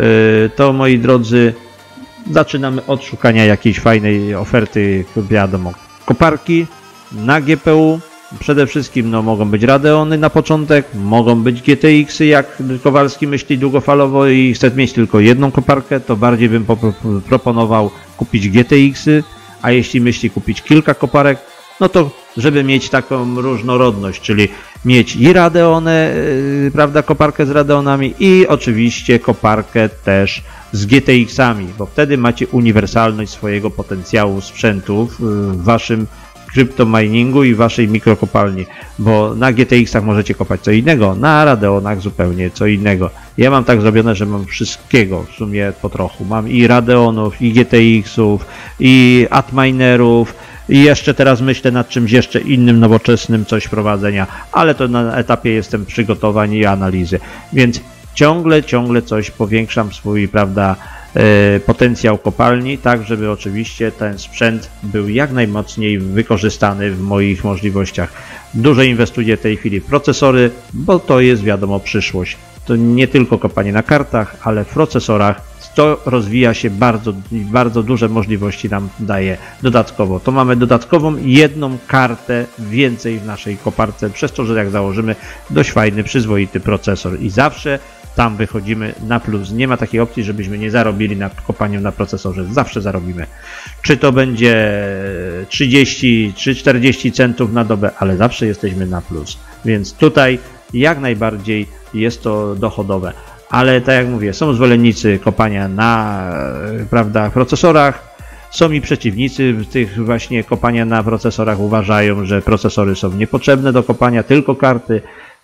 to moi drodzy, zaczynamy od szukania jakiejś fajnej oferty, wiadomo, koparki na G P U. Przede wszystkim no, mogą być Radeony na początek, mogą być G T X-y, jak Kowalski myśli długofalowo i chce mieć tylko jedną koparkę, to bardziej bym proponował kupić G T X-y, a jeśli myśli kupić kilka koparek, no to żeby mieć taką różnorodność, czyli mieć i Radeony, yy, prawda, koparkę z Radeonami i oczywiście koparkę też z G T X-ami, bo wtedy macie uniwersalność swojego potencjału sprzętów yy, w waszym kryptominingu i waszej mikrokopalni, bo na G T X-ach możecie kopać co innego, na Radeonach zupełnie co innego. Ja mam tak zrobione, że mam wszystkiego w sumie po trochu. Mam i Radeonów, i G T X-ów, i Antminerów, i jeszcze teraz myślę nad czymś jeszcze innym, nowoczesnym, coś prowadzenia, ale to na etapie jestem przygotowań i analizy, więc ciągle, ciągle coś powiększam swój, prawda, e, potencjał kopalni, tak żeby oczywiście ten sprzęt był jak najmocniej wykorzystany w moich możliwościach. Dużo inwestuję w tej chwili w procesory, bo to jest wiadomo przyszłość. To nie tylko kopanie na kartach, ale w procesorach. To rozwija się bardzo, bardzo duże możliwości nam daje dodatkowo. To mamy dodatkową jedną kartę więcej w naszej koparce, przez to, że jak założymy dość fajny, przyzwoity procesor i zawsze tam wychodzimy na plus. Nie ma takiej opcji, żebyśmy nie zarobili na kopaniu na procesorze. Zawsze zarobimy. Czy to będzie trzydzieści czy czterdzieści centów na dobę, ale zawsze jesteśmy na plus. Więc tutaj jak najbardziej jest to dochodowe. Ale tak jak mówię, są zwolennicy kopania na, prawda, procesorach, są i przeciwnicy tych właśnie kopania na procesorach, uważają, że procesory są niepotrzebne do kopania, tylko karty.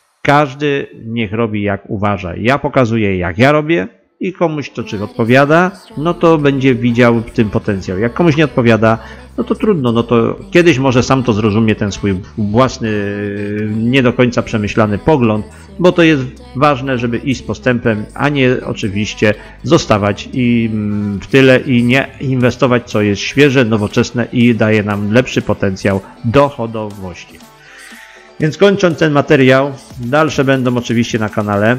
Każdy niech robi jak uważa. Ja pokazuję jak ja robię i komuś to czy odpowiada, no to będzie widział w tym potencjał. Jak komuś nie odpowiada, no to trudno, no to kiedyś może sam to zrozumie, ten swój własny, nie do końca przemyślany pogląd, bo to jest ważne, żeby iść z postępem, a nie oczywiście zostawać i w tyle i nie inwestować, co jest świeże, nowoczesne i daje nam lepszy potencjał dochodowości. Więc kończąc ten materiał, dalsze będą oczywiście na kanale.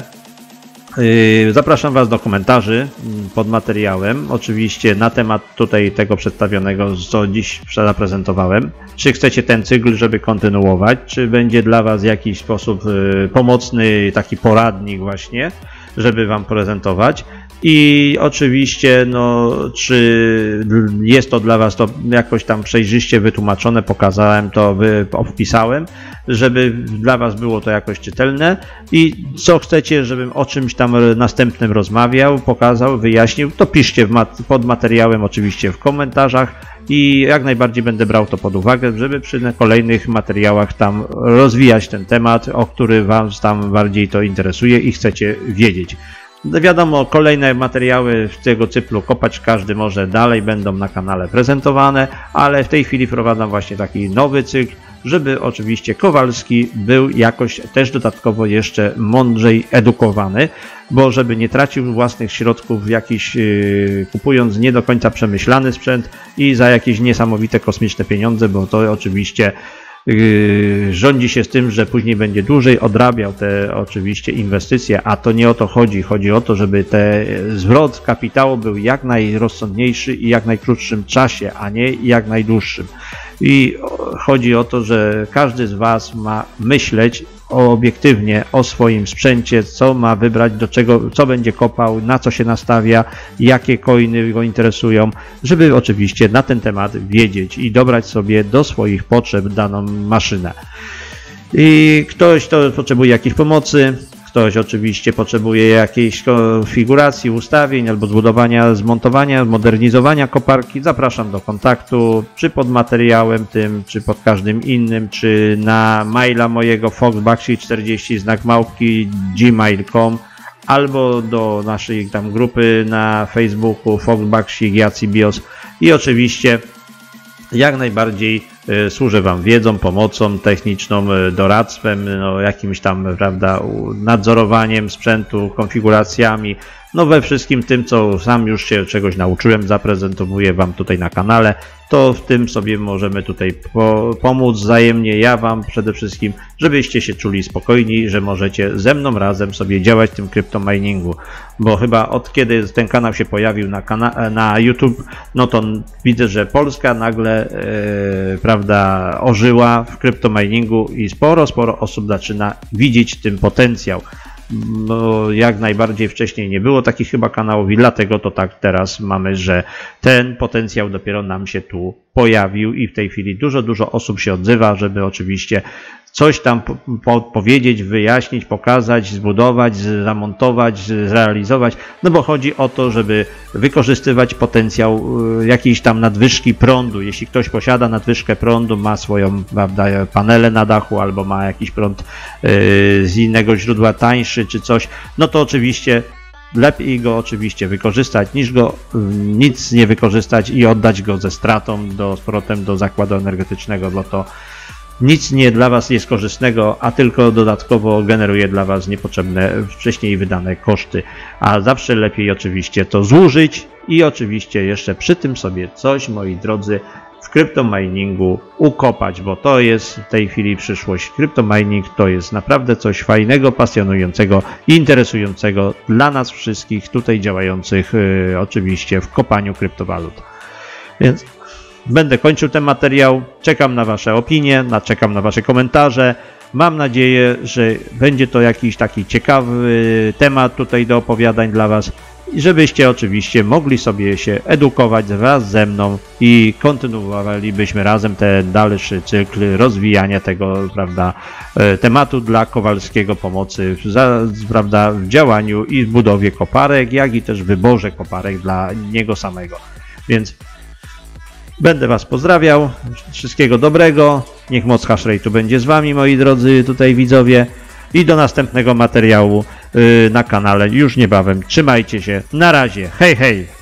Zapraszam Was do komentarzy pod materiałem, oczywiście na temat tutaj tego przedstawionego, co dziś zaprezentowałem. Czy chcecie ten cykl, żeby kontynuować, czy będzie dla Was w jakiś sposób pomocny, taki poradnik właśnie, żeby Wam prezentować. I oczywiście, no, czy jest to dla Was to jakoś tam przejrzyście wytłumaczone, pokazałem to, wpisałem, żeby dla Was było to jakoś czytelne i co chcecie, żebym o czymś tam następnym rozmawiał, pokazał, wyjaśnił, to piszcie w mat pod materiałem oczywiście w komentarzach i jak najbardziej będę brał to pod uwagę, żeby przy kolejnych materiałach tam rozwijać ten temat, o który Was tam bardziej to interesuje i chcecie wiedzieć. Wiadomo, kolejne materiały z tego cyklu Kopać Każdy Może dalej będą na kanale prezentowane, ale w tej chwili wprowadzam właśnie taki nowy cykl, żeby oczywiście Kowalski był jakoś też dodatkowo jeszcze mądrzej edukowany, bo żeby nie tracił własnych środków jakiś, yy, kupując nie do końca przemyślany sprzęt i za jakieś niesamowite kosmiczne pieniądze, bo to oczywiście Yy, rządzi się z tym, że później będzie dłużej odrabiał te oczywiście inwestycje, a to nie o to chodzi. Chodzi o to, żeby ten zwrot kapitału był jak najrozsądniejszy i jak najkrótszym czasie, a nie jak najdłuższym. I chodzi o to, że każdy z Was ma myśleć obiektywnie o swoim sprzęcie, co ma wybrać, do czego, co będzie kopał, na co się nastawia, jakie coiny go interesują, żeby oczywiście na ten temat wiedzieć i dobrać sobie do swoich potrzeb daną maszynę. I ktoś to potrzebuje jakiejś pomocy, ktoś oczywiście potrzebuje jakiejś konfiguracji, ustawień albo zbudowania, zmontowania, modernizowania koparki. Zapraszam do kontaktu, czy pod materiałem tym, czy pod każdym innym, czy na maila mojego foxbaxi czterdzieści znak małpki gmail kropka com albo do naszej tam grupy na Facebooku foxbaxi Jacy Bios i oczywiście jak najbardziej y, służę Wam wiedzą, pomocą techniczną, y, doradztwem, no, jakimś tam, prawda, nadzorowaniem sprzętu, konfiguracjami, no we wszystkim tym, co sam już się czegoś nauczyłem, zaprezentowuję Wam tutaj na kanale, to w tym sobie możemy tutaj po, pomóc wzajemnie, ja Wam przede wszystkim, żebyście się czuli spokojni, że możecie ze mną razem sobie działać w tym kryptominingu, bo chyba od kiedy ten kanał się pojawił na, kana na YouTube, no to widzę, że Polska nagle, yy, prawda, ożyła w kryptominingu i sporo, sporo osób zaczyna widzieć w tym potencjał. No, jak najbardziej wcześniej nie było takich chyba kanałów i dlatego to tak teraz mamy, że ten potencjał dopiero nam się tu pojawił i w tej chwili dużo, dużo osób się odzywa, żeby oczywiście coś tam po powiedzieć, wyjaśnić, pokazać, zbudować, zamontować, zrealizować, no bo chodzi o to, żeby wykorzystywać potencjał jakiejś tam nadwyżki prądu. Jeśli ktoś posiada nadwyżkę prądu, ma swoją, prawda, panele na dachu albo ma jakiś prąd z innego źródła tańszy czy coś, no to oczywiście lepiej go oczywiście wykorzystać niż go nic nie wykorzystać i oddać go ze stratą do, z powrotem do zakładu energetycznego, bo to nic nie dla Was jest korzystnego, a tylko dodatkowo generuje dla Was niepotrzebne wcześniej wydane koszty. A zawsze lepiej oczywiście to zużyć i oczywiście jeszcze przy tym sobie coś, moi drodzy, w kryptominingu ukopać, bo to jest w tej chwili przyszłość. Kryptomining to jest naprawdę coś fajnego, pasjonującego i interesującego dla nas wszystkich tutaj działających yy, oczywiście w kopaniu kryptowalut. Więc będę kończył ten materiał, czekam na Wasze opinie, na, czekam na Wasze komentarze. Mam nadzieję, że będzie to jakiś taki ciekawy temat tutaj do opowiadań dla Was i żebyście oczywiście mogli sobie się edukować wraz ze mną i kontynuowalibyśmy razem ten dalszy cykl rozwijania tego, prawda, tematu dla Kowalskiego, pomocy za, prawda, w działaniu i w budowie koparek, jak i też w wyborze koparek dla niego samego. Więc będę Was pozdrawiał, wszystkiego dobrego, niech moc hashrate'u będzie z Wami, moi drodzy tutaj widzowie, i do następnego materiału yy, na kanale już niebawem. Trzymajcie się, na razie, hej hej!